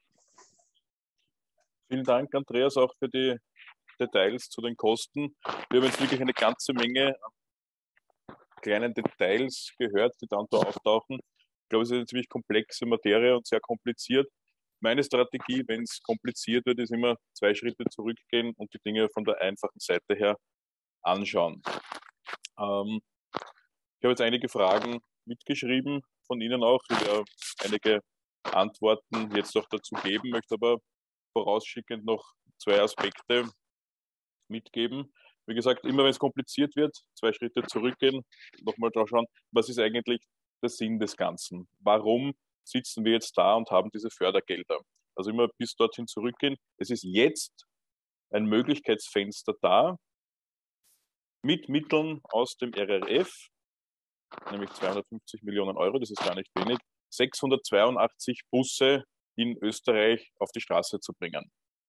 Vielen Dank, Andreas, auch für die Details zu den Kosten. Wir haben jetzt wirklich eine ganze Menge kleinen Details gehört, die dann da auftauchen. Ich glaube, es ist eine ziemlich komplexe Materie und sehr kompliziert. Meine Strategie, wenn es kompliziert wird, ist immer zwei Schritte zurückgehen und die Dinge von der einfachen Seite her anschauen. Ähm, ich habe jetzt einige Fragen mitgeschrieben von Ihnen auch. Ich werde einige Antworten jetzt auch dazu geben, möchte aber vorausschickend noch zwei Aspekte mitgeben. Wie gesagt, immer wenn es kompliziert wird, zwei Schritte zurückgehen, nochmal drauf schauen, was ist eigentlich der Sinn des Ganzen? Warum sitzen wir jetzt da und haben diese Fördergelder? Also immer bis dorthin zurückgehen. Es ist jetzt ein Möglichkeitsfenster da, mit Mitteln aus dem R R F, nämlich zweihundertfünfzig Millionen Euro, das ist gar nicht wenig, sechshundertzweiundachtzig Busse in Österreich auf die Straße zu bringen.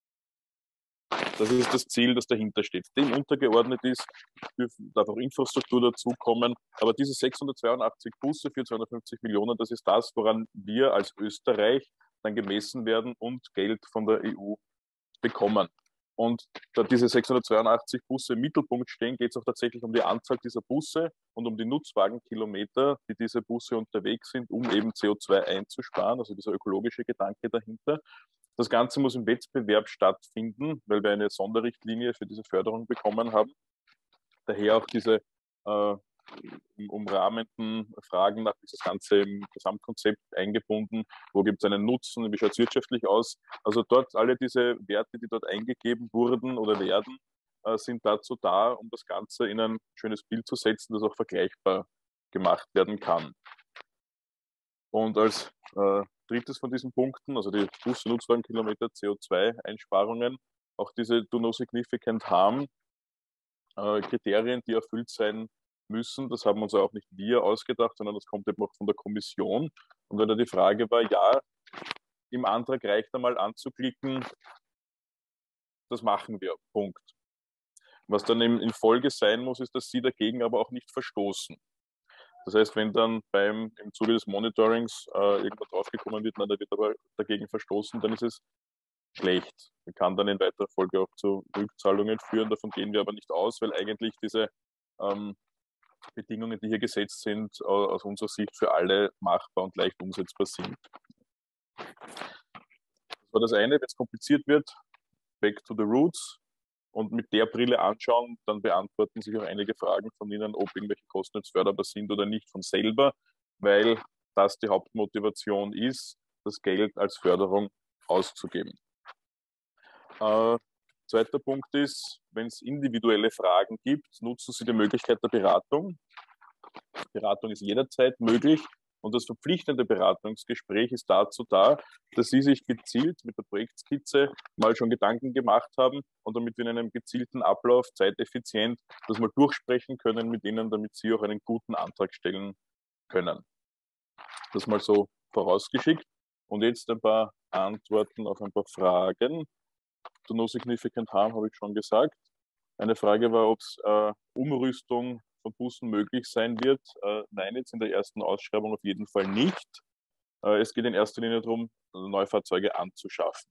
Das ist das Ziel, das dahinter steht. Dem untergeordnet ist, darf auch Infrastruktur dazukommen, aber diese sechshundertzweiundachtzig Busse für zweihundertfünfzig Millionen, das ist das, woran wir als Österreich dann gemessen werden und Geld von der E U bekommen. Und da diese sechshundertzweiundachtzig Busse im Mittelpunkt stehen, geht es auch tatsächlich um die Anzahl dieser Busse und um die Nutzwagenkilometer, die diese Busse unterwegs sind, um eben C O zwei einzusparen, also dieser ökologische Gedanke dahinter. Das Ganze muss im Wettbewerb stattfinden, weil wir eine Sonderrichtlinie für diese Förderung bekommen haben. Daher auch diese äh, umrahmenden Fragen nach dieses Ganze im Gesamtkonzept eingebunden. Wo gibt es einen Nutzen? Wie schaut es wirtschaftlich aus? Also dort alle diese Werte, die dort eingegeben wurden oder werden, äh, sind dazu da, um das Ganze in ein schönes Bild zu setzen, das auch vergleichbar gemacht werden kann. Und als äh, drittes von diesen Punkten, also die Bus- und Nutzwagenkilometer C O zwei Einsparungen, auch diese Do No Significant Harm äh, Kriterien, die erfüllt sein müssen. Das haben uns auch nicht wir ausgedacht, sondern das kommt eben auch von der Kommission. Und wenn da die Frage war, ja, im Antrag reicht einmal anzuklicken, das machen wir, Punkt. Was dann in Folge sein muss, ist, dass Sie dagegen aber auch nicht verstoßen. Das heißt, wenn dann beim, im Zuge des Monitorings äh, irgendwas draufgekommen wird, na, da wird aber dagegen verstoßen, dann ist es schlecht. Man kann dann in weiterer Folge auch zu Rückzahlungen führen. Davon gehen wir aber nicht aus, weil eigentlich diese ähm, Bedingungen, die hier gesetzt sind, aus unserer Sicht für alle machbar und leicht umsetzbar sind. Das war das eine. Wenn es kompliziert wird, back to the roots und mit der Brille anschauen, dann beantworten sich auch einige Fragen von Ihnen, ob irgendwelche Kosten jetzt förderbar sind oder nicht von selber, weil das die Hauptmotivation ist, das Geld als Förderung auszugeben. Äh, zweiter Punkt ist, wenn es individuelle Fragen gibt, nutzen Sie die Möglichkeit der Beratung. Beratung ist jederzeit möglich und das verpflichtende Beratungsgespräch ist dazu da, dass Sie sich gezielt mit der Projektskizze mal schon Gedanken gemacht haben und damit wir in einem gezielten Ablauf zeiteffizient das mal durchsprechen können mit Ihnen, damit Sie auch einen guten Antrag stellen können. Das mal so vorausgeschickt. Und jetzt ein paar Antworten auf ein paar Fragen. To No Significant Harm habe ich schon gesagt. Eine Frage war, ob es äh, Umrüstung von Bussen möglich sein wird. Äh, nein, jetzt in der ersten Ausschreibung auf jeden Fall nicht. Äh, es geht in erster Linie darum, Neufahrzeuge anzuschaffen.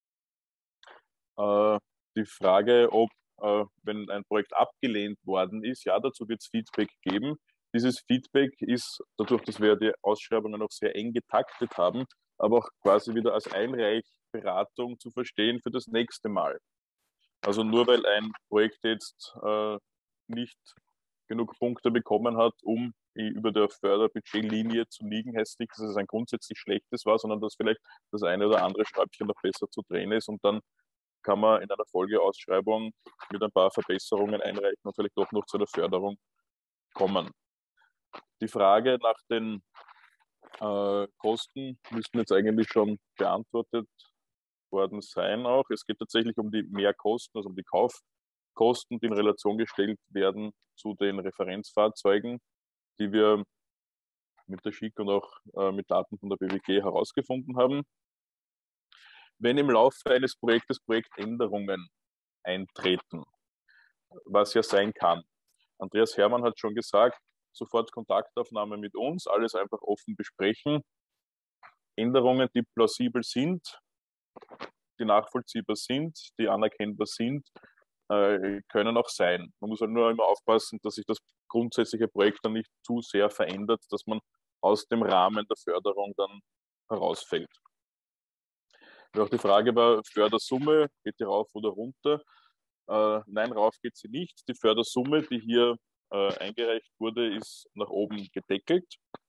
Äh, die Frage, ob, äh, wenn ein Projekt abgelehnt worden ist, ja, dazu wird es Feedback geben. Dieses Feedback ist, dadurch, dass wir die Ausschreibungen noch sehr eng getaktet haben, aber auch quasi wieder als Einreichberatung zu verstehen für das nächste Mal. Also nur weil ein Projekt jetzt äh, nicht genug Punkte bekommen hat, um über der Förderbudgetlinie zu liegen, heißt nicht, dass es ein grundsätzlich schlechtes war, sondern dass vielleicht das eine oder andere Schräubchen noch besser zu drehen ist und dann kann man in einer Folgeausschreibung mit ein paar Verbesserungen einreichen und vielleicht doch noch zu der Förderung kommen. Die Frage nach den äh, Kosten müssten jetzt eigentlich schon beantwortet worden sein auch. Es geht tatsächlich um die Mehrkosten, also um die Kaufkosten, die in Relation gestellt werden zu den Referenzfahrzeugen, die wir mit der S C I C und auch äh, mit Daten von der B W G herausgefunden haben. Wenn im Laufe eines Projektes Projektänderungen eintreten, was ja sein kann. Andreas Hermann hat schon gesagt, sofort Kontaktaufnahme mit uns, alles einfach offen besprechen. Änderungen, die plausibel sind, die nachvollziehbar sind, die anerkennbar sind, äh, können auch sein. Man muss halt nur immer aufpassen, dass sich das grundsätzliche Projekt dann nicht zu sehr verändert, dass man aus dem Rahmen der Förderung dann herausfällt. Und auch die Frage war, Fördersumme, geht die rauf oder runter? Äh, nein, rauf geht sie nicht. Die Fördersumme, die hier äh, eingereicht wurde, ist nach oben gedeckelt.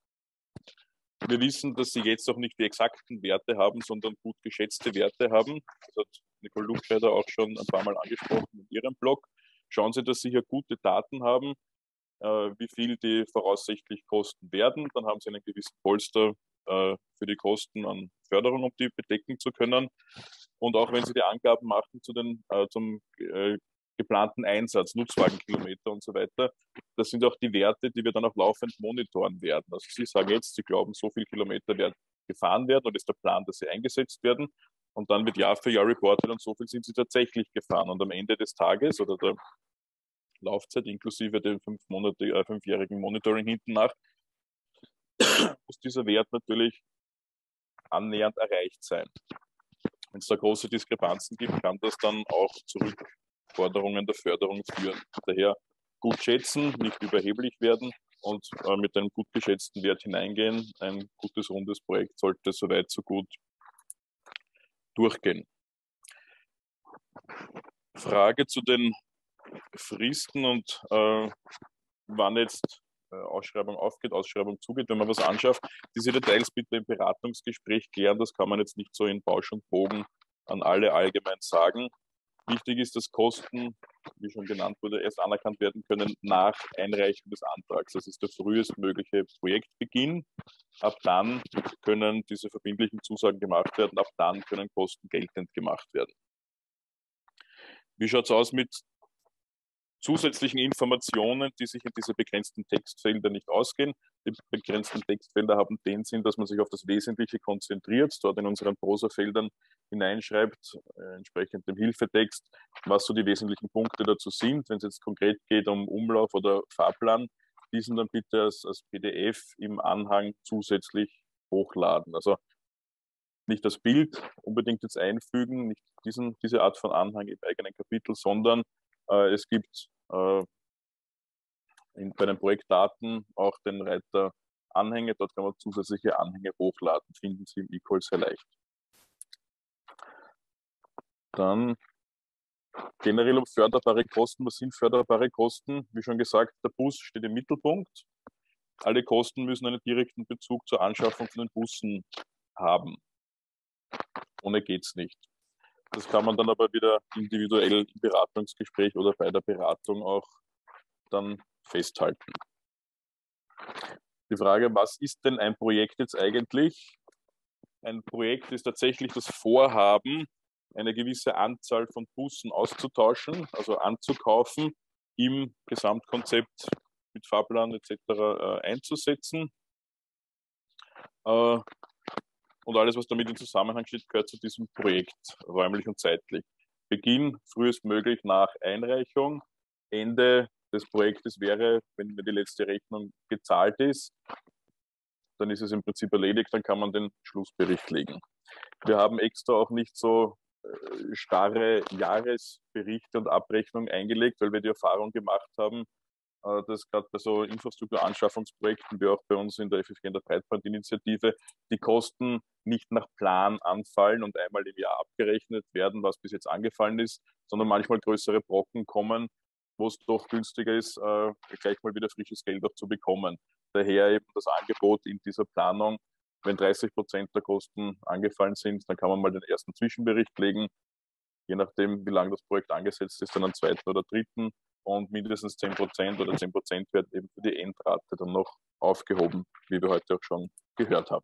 Wir wissen, dass Sie jetzt auch nicht die exakten Werte haben, sondern gut geschätzte Werte haben. Das hat Nicole Luchscheider auch schon ein paar Mal angesprochen in ihrem Blog. Schauen Sie, dass Sie hier gute Daten haben, äh, wie viel die voraussichtlich kosten werden. Dann haben Sie einen gewissen Polster äh, für die Kosten an Förderung, um die bedecken zu können. Und auch wenn Sie die Angaben machen zu den, äh, zum äh, geplanten Einsatz, Nutzwagenkilometer und so weiter, das sind auch die Werte, die wir dann auch laufend monitoren werden. Also Sie sagen jetzt, Sie glauben, so viele Kilometer werden gefahren werden und ist der Plan, dass sie eingesetzt werden. Und dann wird Jahr für Jahr reportet und so viel sind sie tatsächlich gefahren. Und am Ende des Tages oder der Laufzeit inklusive dem fünf Monate, äh, fünfjährigen Monitoring hinten nach, muss dieser Wert natürlich annähernd erreicht sein. Wenn es da große Diskrepanzen gibt, kann das dann auch zu Rückforderungen der Förderung führen. Daher gut schätzen, nicht überheblich werden und äh, mit einem gut geschätzten Wert hineingehen. Ein gutes, rundes Projekt sollte soweit so gut durchgehen. Frage zu den Fristen und äh, wann jetzt äh, Ausschreibung aufgeht, Ausschreibung zugeht, wenn man was anschafft. Diese Details bitte im Beratungsgespräch klären, das kann man jetzt nicht so in Bausch und Bogen an alle allgemein sagen. Wichtig ist, dass Kosten wie schon genannt wurde, erst anerkannt werden können nach Einreichung des Antrags. Das ist der frühestmögliche Projektbeginn. Ab dann können diese verbindlichen Zusagen gemacht werden, ab dann können Kosten geltend gemacht werden. Wie schaut es aus mit zusätzlichen Informationen, die sich in diese begrenzten Textfelder nicht ausgehen? Die begrenzten Textfelder haben den Sinn, dass man sich auf das Wesentliche konzentriert, dort in unseren Prosafeldern hineinschreibt, äh, entsprechend dem Hilfetext, was so die wesentlichen Punkte dazu sind. Wenn es jetzt konkret geht um Umlauf oder Fahrplan, diesen dann bitte als, als P D F im Anhang zusätzlich hochladen. Also nicht das Bild unbedingt jetzt einfügen, nicht diesen, diese Art von Anhang im eigenen Kapitel, sondern äh, es gibt äh, in, bei den Projektdaten auch den Reiter Anhänge. Dort kann man zusätzliche Anhänge hochladen, finden Sie im eCall sehr leicht. Dann generell um förderbare Kosten. Was sind förderbare Kosten? Wie schon gesagt, der Bus steht im Mittelpunkt. Alle Kosten müssen einen direkten Bezug zur Anschaffung von den Bussen haben. Ohne geht es nicht. Das kann man dann aber wieder individuell im Beratungsgespräch oder bei der Beratung auch dann festhalten. Die Frage, was ist denn ein Projekt jetzt eigentlich? Ein Projekt ist tatsächlich das Vorhaben, eine gewisse Anzahl von Bussen auszutauschen, also anzukaufen, im Gesamtkonzept mit Fahrplan et cetera äh, einzusetzen. Äh, und alles, was damit in Zusammenhang steht, gehört zu diesem Projekt, räumlich und zeitlich. Beginn frühestmöglich nach Einreichung. Ende des Projektes wäre, wenn die letzte Rechnung gezahlt ist, dann ist es im Prinzip erledigt, dann kann man den Schlussbericht legen. Wir haben extra auch nicht so äh, starre Jahresberichte und Abrechnungen eingelegt, weil wir die Erfahrung gemacht haben, äh, dass gerade bei so Infrastrukturanschaffungsprojekten, wie auch bei uns in der F F G in der Breitbandinitiative, die Kosten nicht nach Plan anfallen und einmal im Jahr abgerechnet werden, was bis jetzt angefallen ist, sondern manchmal größere Brocken kommen, wo es doch günstiger ist, äh, gleich mal wieder frisches Geld auch zu bekommen. Daher eben das Angebot in dieser Planung, wenn dreißig Prozent der Kosten angefallen sind, dann kann man mal den ersten Zwischenbericht legen, je nachdem, wie lange das Projekt angesetzt ist, dann einen zweiten oder dritten und mindestens zehn Prozent oder zehn Prozent wird eben für die Endrate dann noch aufgehoben, wie wir heute auch schon gehört haben.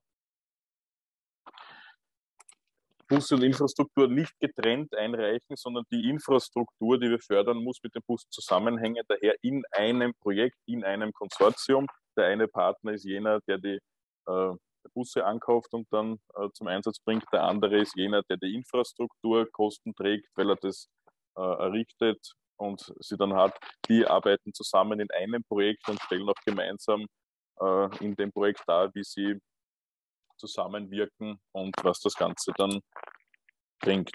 Busse und Infrastruktur nicht getrennt einreichen, sondern die Infrastruktur, die wir fördern, muss mit dem Bus zusammenhängen, daher in einem Projekt, in einem Konsortium. Der eine Partner ist jener, der die äh, Busse ankauft und dann äh, zum Einsatz bringt. Der andere ist jener, der die Infrastrukturkosten trägt, weil er das äh, errichtet und sie dann hat. Die arbeiten zusammen in einem Projekt und stellen auch gemeinsam äh, in dem Projekt dar, wie sie zusammenwirken und was das Ganze dann bringt.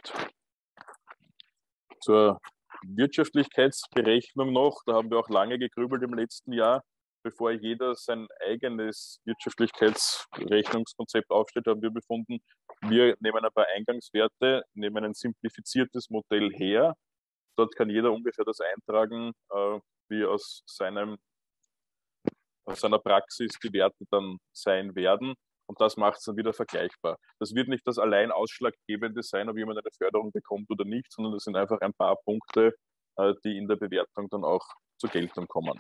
Zur Wirtschaftlichkeitsberechnung noch, da haben wir auch lange gegrübelt im letzten Jahr. Bevor jeder sein eigenes Wirtschaftlichkeitsrechnungskonzept aufstellt, haben wir befunden, wir nehmen ein paar Eingangswerte, nehmen ein simplifiziertes Modell her. Dort kann jeder ungefähr das eintragen, wie aus, seinem, aus seiner Praxis die Werte dann sein werden. Und das macht es dann wieder vergleichbar. Das wird nicht das allein Ausschlaggebende sein, ob jemand eine Förderung bekommt oder nicht, sondern das sind einfach ein paar Punkte, die in der Bewertung dann auch zur Geltung kommen.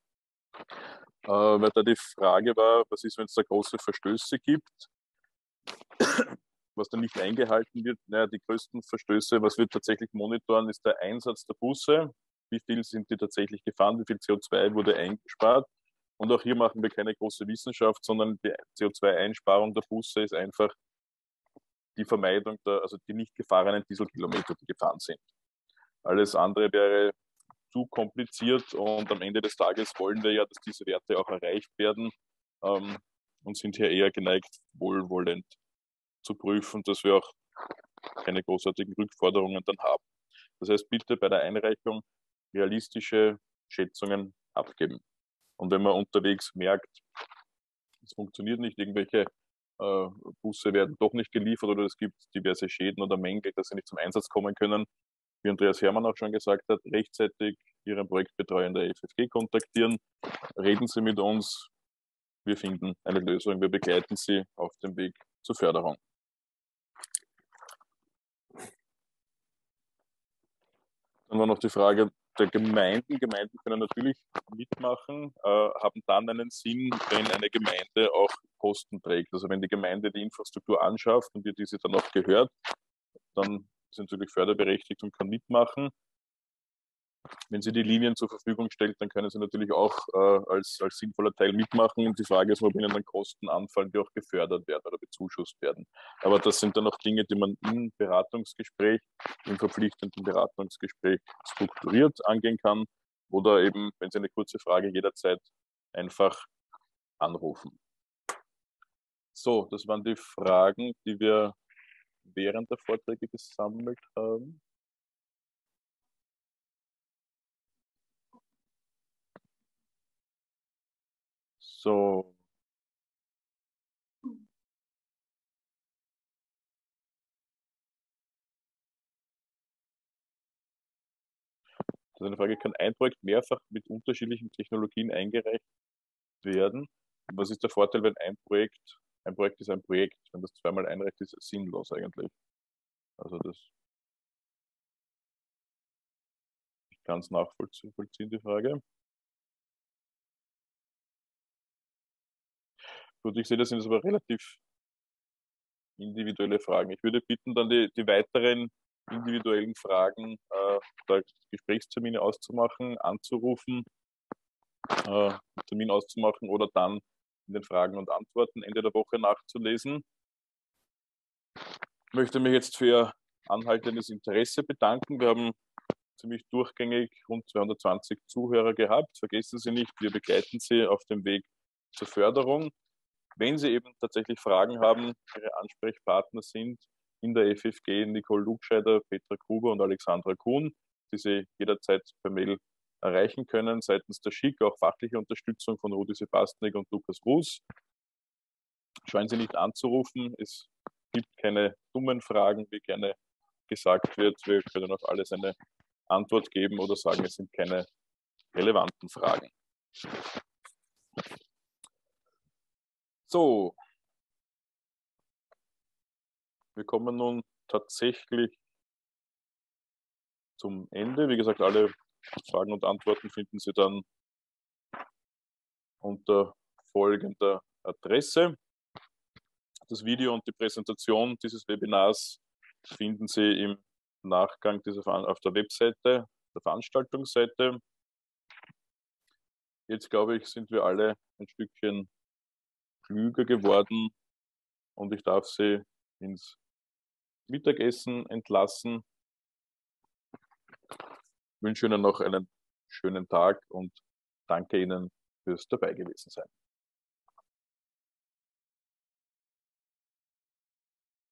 Weil da die Frage war, was ist, wenn es da große Verstöße gibt, was dann nicht eingehalten wird. Naja, die größten Verstöße, was wir tatsächlich monitoren, ist der Einsatz der Busse. Wie viel sind die tatsächlich gefahren, wie viel C O zwei wurde eingespart. Und auch hier machen wir keine große Wissenschaft, sondern die C O zwei Einsparung der Busse ist einfach die Vermeidung der, also die nicht gefahrenen Dieselkilometer, die gefahren sind. Alles andere wäre zu kompliziert und am Ende des Tages wollen wir ja, dass diese Werte auch erreicht werden ähm, und sind hier eher geneigt, wohlwollend zu prüfen, dass wir auch keine großartigen Rückforderungen dann haben. Das heißt, bitte bei der Einreichung realistische Schätzungen abgeben. Und wenn man unterwegs merkt, es funktioniert nicht, irgendwelche äh, Busse werden doch nicht geliefert oder es gibt diverse Schäden oder Mängel, dass sie nicht zum Einsatz kommen können, wie Andreas Herrmann auch schon gesagt hat, rechtzeitig Ihren Projektbetreuer in der F F G kontaktieren, reden Sie mit uns, wir finden eine Lösung, wir begleiten Sie auf dem Weg zur Förderung. Dann war noch die Frage, der Gemeinden. Gemeinden können natürlich mitmachen, äh, haben dann einen Sinn, wenn eine Gemeinde auch Kosten trägt. Also wenn die Gemeinde die Infrastruktur anschafft und ihr diese dann auch gehört, dann ist sie natürlich förderberechtigt und kann mitmachen. Wenn sie die Linien zur Verfügung stellt, dann können sie natürlich auch äh, als, als sinnvoller Teil mitmachen. Und die Frage ist, ob ihnen dann Kosten anfallen, die auch gefördert werden oder bezuschusst werden. Aber das sind dann auch Dinge, die man im Beratungsgespräch, im verpflichtenden Beratungsgespräch strukturiert angehen kann. Oder eben, wenn Sie eine kurze Frage jederzeit einfach anrufen. So, das waren die Fragen, die wir während der Vorträge gesammelt haben. So. Das ist eine Frage, kann ein Projekt mehrfach mit unterschiedlichen Technologien eingereicht werden? Was ist der Vorteil, wenn ein Projekt, ein Projekt ist ein Projekt, wenn das zweimal einreicht, ist es sinnlos eigentlich. Also das, ich kann es nachvollziehen, die Frage. Gut, ich sehe, das sind aber relativ individuelle Fragen. Ich würde bitten, dann die, die weiteren individuellen Fragen, äh, da Gesprächstermine auszumachen, anzurufen, äh, einen Termin auszumachen oder dann in den Fragen und Antworten Ende der Woche nachzulesen. Ich möchte mich jetzt für Ihr anhaltendes Interesse bedanken. Wir haben ziemlich durchgängig rund zweihundertzwanzig Zuhörer gehabt. Vergessen Sie nicht, wir begleiten Sie auf dem Weg zur Förderung. Wenn Sie eben tatsächlich Fragen haben, Ihre Ansprechpartner sind in der F F G Nicole Lugscheider, Petra Gruber und Alexandra Kuhn, die Sie jederzeit per Mail erreichen können. Seitens der Schick auch fachliche Unterstützung von Rudi Sebastnik und Lukas Ruß. Scheuen Sie nicht anzurufen. Es gibt keine dummen Fragen, wie gerne gesagt wird. Wir können auf alles eine Antwort geben oder sagen, es sind keine relevanten Fragen. So, wir kommen nun tatsächlich zum Ende. Wie gesagt, alle Fragen und Antworten finden Sie dann unter folgender Adresse. Das Video und die Präsentation dieses Webinars finden Sie im Nachgang dieser Ver- auf der Webseite, der Veranstaltungsseite. Jetzt, glaube ich, sind wir alle ein Stückchen klüger geworden und ich darf Sie ins Mittagessen entlassen. Ich wünsche Ihnen noch einen schönen Tag und danke Ihnen fürs dabei gewesen sein.